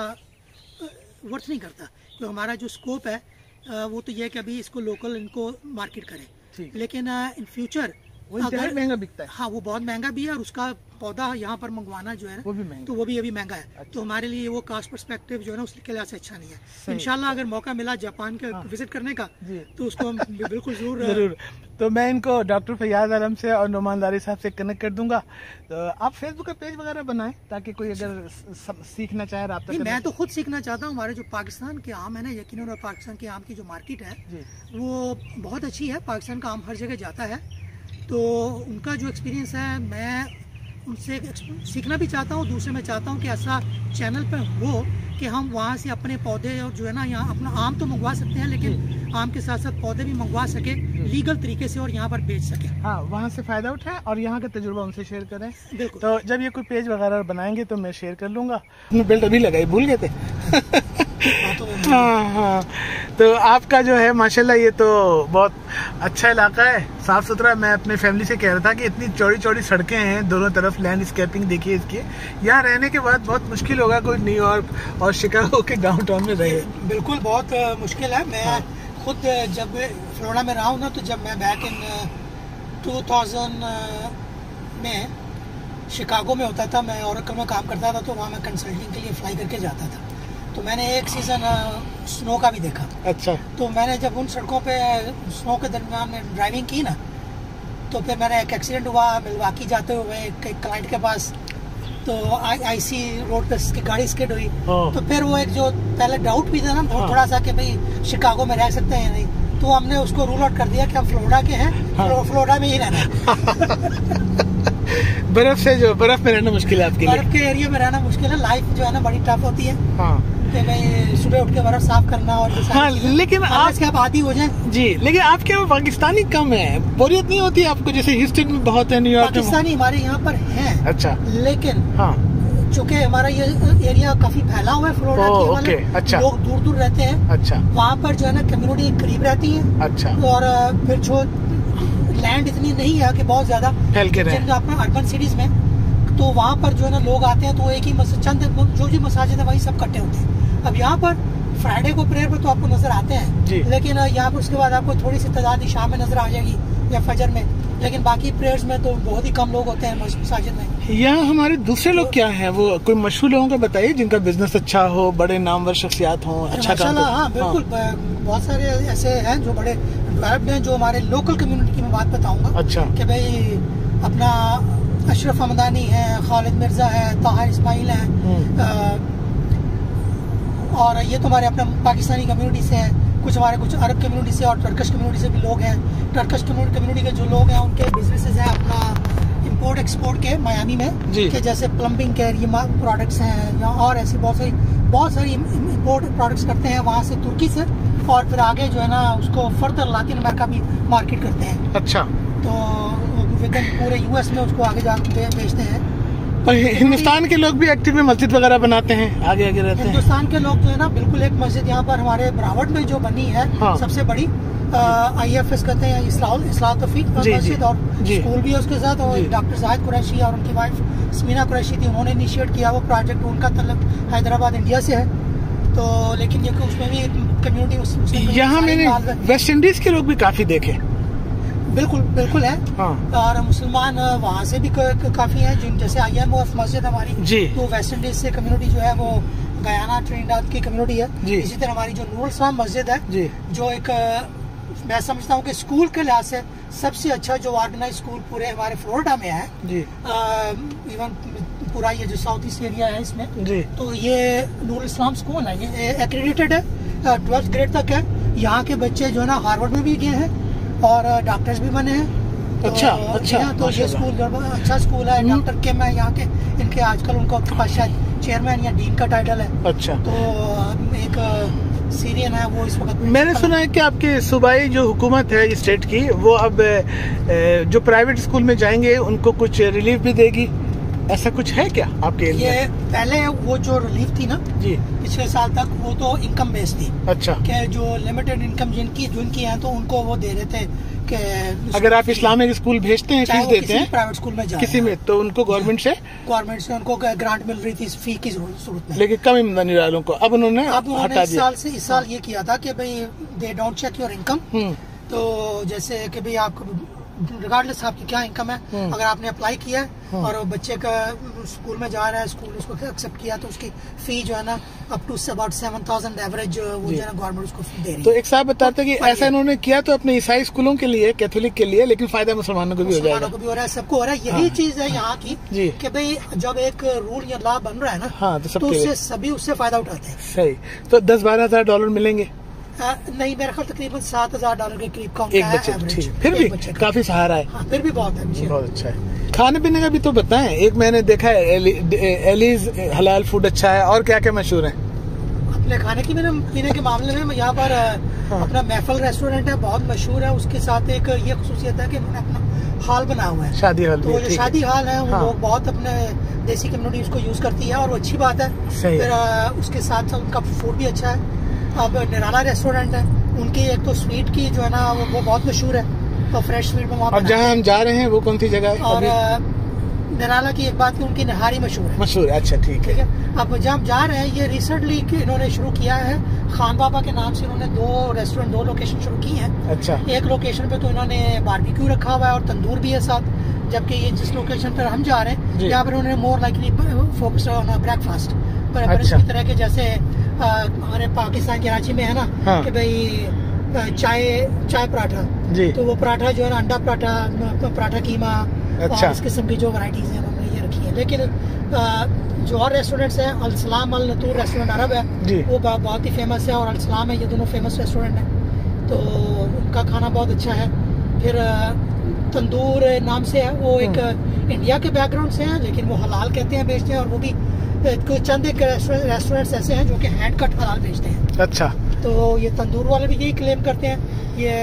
वर्थ नहीं करता। तो हमारा जो स्कोप है वो तो ये है कि अभी इसको लोकल इनको मार्केट करें, लेकिन इन फ्यूचर वो अगर महंगा बिकता है। हाँ, वो बहुत महंगा भी है और उसका पौधा यहाँ पर मंगवाना जो है वो भी महंगा, तो वो भी अभी महंगा है। अच्छा। तो हमारे लिए वो कास्ट पर्सपेक्टिव जो है ना उसके लिहाज से अच्छा नहीं है। इंशाल्लाह अगर मौका मिला जापान के हाँ। विजिट करने का तो उसको हम बिल्कुल जरूर जरूर तो मैं इनको डॉक्टर फैयाज आलम से और नुमान दारी साहब से कनेक्ट कर दूंगा। तो आप फेसबुक का पेज वगैरह बनाएं ताकि कोई अगर सीखना चाहे राब्ता मैं तो खुद सीखना चाहता हूँ। हमारे जो पाकिस्तान के आम है ना, यकीनन और पाकिस्तान के आम की जो मार्केट है वो बहुत अच्छी है। पाकिस्तान का आम हर जगह जाता है, तो उनका जो एक्सपीरियंस है मैं उनसे सीखना भी चाहता हूँ। दूसरे मैं चाहता हूँ कि ऐसा चैनल पर हो कि हम वहाँ से अपने पौधे और जो है ना यहाँ अपना आम तो मंगवा सकते हैं, लेकिन आम के साथ साथ पौधे भी मंगवा सके लीगल तरीके से और यहाँ पर बेच सके। हाँ, वहाँ से फायदा उठाएं और यहाँ का तजुर्बा उनसे शेयर करें। बिल्कुल। तो जब ये कोई पेज वगैरह बनाएंगे तो मैं शेयर कर लूँगा। बेल्ट अभी लगाई, भूल गए थे। हाँ हाँ, तो आपका जो है माशाल्लाह ये तो बहुत अच्छा इलाका है, साफ सुथरा। मैं अपने फैमिली से कह रहा था कि इतनी चौड़ी चौड़ी सड़कें हैं दोनों तरफ, लैंडस्केपिंग देखिए इसकी। यहाँ रहने के बाद बहुत मुश्किल होगा कोई न्यूयॉर्क और शिकागो के डाउनटाउन में रहे। बिल्कुल बहुत मुश्किल है। मैं हाँ। खुद जब फ्लोरिडा में रहा हूँ ना, तो जब मैं बैक इन टू थाउजेंड में शिकागो में होता था, मैं ओरेकल में काम करता था, तो वहाँ मैं कंसल्टिंग के लिए फ्लाई करके जाता था। तो मैंने एक सीज़न स्नो का भी देखा। अच्छा। तो मैंने जब उन सड़कों पे स्नो के दरमियान में ड्राइविंग की ना, तो फिर मैंने एक एक्सीडेंट हुआ मिलवाकी जाते हुए एक क्लाइंट के पास। तो आई आईसी रोड पे इसकी गाड़ी स्किड हुई। तो फिर वो एक जो पहले डाउट भी था ना हाँ। थोड़ा सा कि भाई शिकागो में रह सकते हैं या नहीं, तो हमने उसको रूल आउट कर दिया कि हम फ्लोरिडा के हैं, हाँ। फ्लोरिडा में ही रहना। बर्फ से जो बर्फ में रहना मुश्किल है आपके लिए। बर्फ के एरिया में रहना मुश्किल है। लाइफ जो है ना बड़ी टफ होती है। हाँ। कि भाई सुबह उठ के बर्फ साफ करना और हाँ, लेकिन आप क्या आदी हो जाए जी। लेकिन आपके यहाँ पाकिस्तानी कम है, बोरियत नहीं होती आपको? जैसे ह्यूस्टन में बहुत है, न्यूयॉर्क में पाकिस्तानी हमारे यहाँ पर है। अच्छा। लेकिन हाँ, चूँकि हमारा ये एरिया काफी फैला हुआ है फ्लोरिडा के वाले, अच्छा। लोग दूर दूर रहते हैं। अच्छा। वहाँ पर जो है ना कम्युनिटी करीब रहती है। अच्छा। और फिर जो लैंड इतनी नहीं है कि बहुत ज्यादा फैल के रहे अपना अर्बन सिटीज में, तो वहाँ पर जो है ना लोग आते हैं, तो एक ही चंद जो जो मसाजिद है वही सब इकट्ठे होते हैं। अब यहाँ पर फ्राइडे को प्रेयर पर तो आपको नजर आते हैं, लेकिन यहाँ पर उसके बाद आपको थोड़ी सी तादाद शाम में नजर आ जाएगी या फजर में, लेकिन बाकी प्रेयर्स में तो बहुत ही कम लोग होते हैं मसाजिद में। यहाँ हमारे दूसरे लोग क्या हैं, वो कोई मशहूर लोगों का बताइए जिनका बिजनेस अच्छा हो, बड़े नामवर शख्सियात हों, अच्छा काम। हाँ बिल्कुल, बहुत सारे ऐसे हैं जो बड़े डेवलप्ड हैं। जो हमारे लोकल कम्युनिटी की मैं बात बताऊंगा। अच्छा। कि भाई अपना अशरफ हमदानी है, खालिद मिर्जा है, ताहिर इस्माइल है, और ये तो हमारे अपना पाकिस्तानी कम्युनिटी से हैं। कुछ हमारे कुछ अरब कम्युनिटी से और टर्किश कम्युनिटी से भी लोग हैं। टर्किश कम्युनिटी के जो लोग हैं उनके बिजनेसेस हैं अपना इंपोर्ट एक्सपोर्ट के मियामी में, कि जैसे प्लम्बिंग के ये प्रोडक्ट्स हैं, या और ऐसी बहुत सारी बहुत सारी इंपोर्ट प्रोडक्ट्स करते हैं वहाँ से, तुर्की से, और फिर आगे जो है ना उसको फर्दर लातिन अमेरिका भी मार्केट करते हैं। अच्छा। तो विद इन पूरे यूएस में उसको आगे जाके बेचते हैं। और हिंदुस्तान के लोग भी एक्टिव में मस्जिद वगैरह बनाते हैं, आगे आगे रहते हैं। हिंदुस्तान के लोग जो है ना, बिल्कुल एक मस्जिद यहाँ पर हमारे बरावट में जो बनी है, हाँ। सबसे बड़ी आई एफ एस कहते हैं, इस्लाह तौफीक मस्जिद, और स्कूल भी है उसके साथ। और डॉक्टर जाहिद कुरैशी और उनकी वाइफ स्मीना कुरैशी थी, उन्होंने इनिशिएट किया वो प्रोजेक्ट। उनका तलब हैदराबाद इंडिया से है, तो लेकिन ये उसमें भी कम्युनिटी यहाँ मैंने वेस्ट इंडीज के लोग भी काफी देखे। बिल्कुल बिल्कुल है। हाँ। और मुसलमान वहाँ से भी काफी हैं, जिन जैसे आई एम ओ एफ मस्जिद हमारी जी। तो वेस्ट इंडीज से कम्युनिटी जो है वो गयाना ट्रिनिडाद की कम्युनिटी है जी। इसी तरह हमारी जो नूरुल इस्लाम मस्जिद है जी, जो एक मैं समझता हूँ कि स्कूल के लिहाज से सबसे अच्छा जो ऑर्गेनाइज स्कूल पूरे हमारे फ्लोरिडा में है जी। इवन पूरा ये जो साउथ ईस्ट एरिया है इसमें जी। तो ये नूरुल इस्लाम स्कूल है, ये एक्रेडिटेड है, ट्वेल्थ ग्रेड तक है। यहाँ के बच्चे जो है ना हार्वर्ड में भी गए हैं और डॉक्टर्स भी बने हैं। अच्छा। तो अच्छा। तो ये स्कूल अच्छा स्कूल है। डॉक्टर के मैं यहाँ के इनके आजकल उनको शायद चेयरमैन या डीन का टाइटल है। अच्छा। तो एक सीरियन है वो इस वक्त। मैंने सुना है कि आपके सूबाई जो हुकूमत है स्टेट की, वो अब जो प्राइवेट स्कूल में जाएंगे उनको कुछ रिलीफ भी देगी, ऐसा कुछ है क्या आपके ये पहले वो जो रिलीफ थी ना जी पिछले साल तक, वो तो इनकम बेस्ड थी। अच्छा। कि जो लिमिटेड इनकम जिनकी जिनकी है तो उनको वो दे रहे थे कि अगर आप इस्लामिक स्कूल भेजते हैं, फीस देते हैं प्राइवेट स्कूल में किसी में, तो उनको गवर्नमेंट से गवर्नमेंट से उनको ग्रांट मिल रही थी फी की सूरत में, लेकिन कम इमदानी वालों को अब उन्होंने अब उन्होंने इस साल से इस साल ये किया था कि भाई they don't check your income. तो जैसे कि भाई आप रिगार्डलेस आपकी क्या इनकम है, अगर आपने अप्लाई किया है और बच्चे का स्कूल में जा रहा है, स्कूल उसको एक्सेप्ट किया तो उसकी फी जो है ना up to about seven thousand average वो जो है ना गवर्नमेंट उसको फी दे रही है। तो एक साहब बताते कि ऐसा इन्होंने किया तो अपने ईसाई स्कूलों के लिए, कैथोलिक के लिए, लेकिन फायदा मुसलमानों को भी हो जाएगा। मुसलमानों को भी हो रहा है, सबको हो रहा है। यही चीज है यहाँ की कि भाई जब एक रूल या लॉ बन रहा है ना, हाँ, तो, तो उससे सभी उससे फायदा उठाते हैं। सही। तो दस बारह हजार डॉलर मिलेंगे? आ, नहीं, मेरा ख्याल तकरीबन सात हजार डॉलर के करीब का एक बच्चे। फिर भी काफी सहारा है। हाँ, फिर भी बहुत है, बहुत अच्छा है। खाने पीने का भी तो बताएं। एक मैंने देखा है एली, एलीज हलाल फूड अच्छा है, और क्या क्या मशहूर है? अपने खाने की पीने के मामले में यहाँ पर हाँ। अपना महफल रेस्टोरेंट है, बहुत मशहूर है। उसके साथ एक ये खुसूसियत है कि उन्होंने अपना हॉल बना हुआ है, शादी हॉल। तो जो शादी हॉल है वो लोग बहुत अपने देसी कम्युनिटी उसको यूज करती है और वो अच्छी बात है। फिर उसके साथ साथ उनका फूड भी अच्छा है। अब निराला रेस्टोरेंट है, उनकी एक तो स्वीट की जो है ना वो, वो बहुत मशहूर है, तो फ्रेश स्वीट में वहाँ। अब जहाँ हम जा रहे हैं वो कौन सी जगह है? और निराला की एक बात की उनकी नहारी मशहूर है। मशहूर है, अच्छा ठीक है। अब जहाँ हम जा रहे हैं ये रिसेंटली इन्होंने शुरू किया है, खान बाबा के नाम से इन्होंने दो रेस्टोरेंट दो लोकेशन शुरू की हैं। अच्छा। एक लोकेशन पे तो इन्होंने बारबेक्यू रखा हुआ है और तंदूर भी है साथ, जबकि ये जिस लोकेशन पर हम जा रहे हैं यहाँ पर उन्होंने more likely focus on breakfast पर अच्छा। इस तरह के जैसे हमारे पाकिस्तान के कराची में है ना, हाँ। कि भाई चाय चाय पराठा, तो वो पराठा जो है ना अंडा पराठा, पराठा कीमा, अच्छा। और इस किस्म की जो वैरायटीज हैं उन्होंने ये रखी है। लेकिन जो और रेस्टोरेंट्स हैं, अल सलाम अल नतूर रेस्टोरेंट अरब है, वो बहुत ही फेमस है, और अल सलाम है, ये दोनों फेमस रेस्टोरेंट हैं, तो उनका खाना बहुत अच्छा है। फिर तंदूर नाम से है, वो एक इंडिया के बैकग्राउंड से है, लेकिन वो हलाल कहते हैं, बेचते हैं, और वो भी कुछ चंद एक रेस्टोरेंट्स ऐसे हैं जो कि हैंड कट हलाल बेचते हैं। अच्छा। तो ये तंदूर वाले भी यही क्लेम करते हैं। ये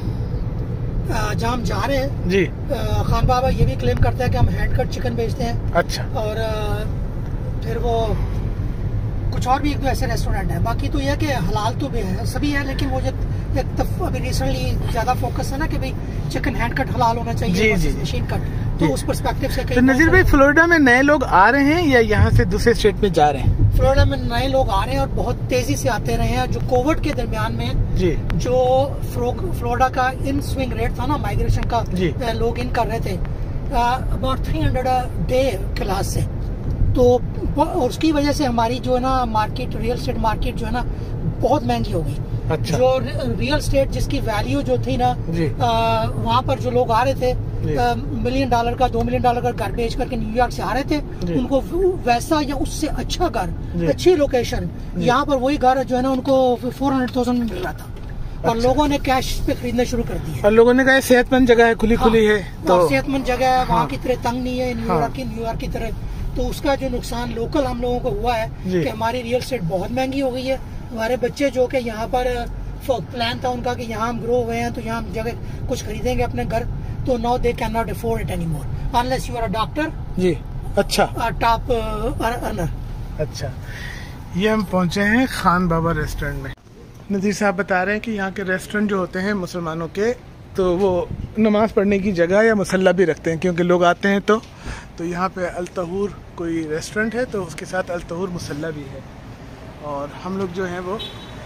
जहाँ हम जा रहे हैं जी, खान बाबा ये भी क्लेम करता है कि हम हैंड कट चिकन बेचते हैं। अच्छा। और फिर वो कुछ और भी एक दो ऐसे रेस्टोरेंट है। बाकी तो यह कि हलाल तो भी है, सभी है, लेकिन वो जो एक अभी रिसेंटली ज्यादा फोकस है ना कि भाई चिकन हैंड कट हलाल होना चाहिए, जी, जी, मशीन कट, तो उस पर्सपेक्टिव से। तो नजीर भाई, फ्लोरिडा में नए लोग आ रहे हैं या यहाँ से दूसरे स्टेट में जा रहे हैं? फ्लोरिडा में नए लोग आ रहे हैं और बहुत तेजी से आते रहे हैं। जो कोविड के दरमियान में जी, जो फ्लोरिडा का इन स्विंग रेट था ना माइग्रेशन का, लोग इन कर रहे थे about three hundred day class से, तो उसकी वजह से हमारी जो है ना मार्केट, रियल स्टेट मार्केट जो है ना बहुत महंगी हो गई। अच्छा। जो रियल स्टेट जिसकी वैल्यू जो थी ना, वहाँ पर जो लोग आ रहे थे मिलियन डॉलर का, दो मिलियन डॉलर का घर बेच करके न्यूयॉर्क से आ रहे थे, उनको वैसा या उससे अच्छा घर, अच्छी लोकेशन, यहाँ पर वही घर जो है ना उनको फोर हंड्रेड थाउजेंड में मिल रहा था। अच्छा। और लोगों ने कैश पे खरीदना शुरू कर दिया, और लोगों ने कहा सेहतमंद जगह है, खुली खुली है, तो सेहतमंद जगह है, वहाँ की तरह तंग नहीं है न्यूयॉर्क की न्यूयॉर्क की तरह। तो उसका जो नुकसान लोकल हम लोगों को हुआ है कि हमारी रियल स्टेट बहुत महंगी हो गई है। हमारे बच्चे जो कि यहाँ पर प्लान था उनका कि यहाँ हम ग्रो हुए हैं तो यहाँ हम जगह कुछ खरीदेंगे अपने घर, तो now they can not afford it any more unless you are a doctor जी। अच्छा। Top earner. अच्छा। ये हम पहुंचे हैं खान बाबा रेस्टोरेंट में। नज़ीर साहब बता रहे हैं कि यहाँ के रेस्टोरेंट जो होते हैं मुसलमानों के, तो वो नमाज पढ़ने की जगह या मुसल्ला भी रखते हैं, क्योंकि लोग आते हैं तो तो यहाँ पे अल तहूर कोई रेस्टोरेंट है, तो उसके साथ अल तहूर मुसल्ला भी है। और हम लोग जो हैं वो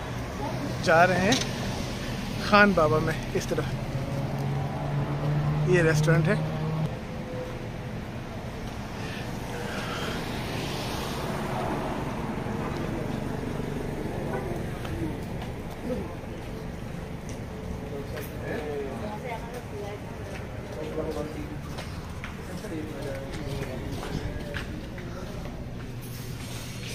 जा रहे हैं खान बाबा में, इस तरफ ये रेस्टोरेंट है।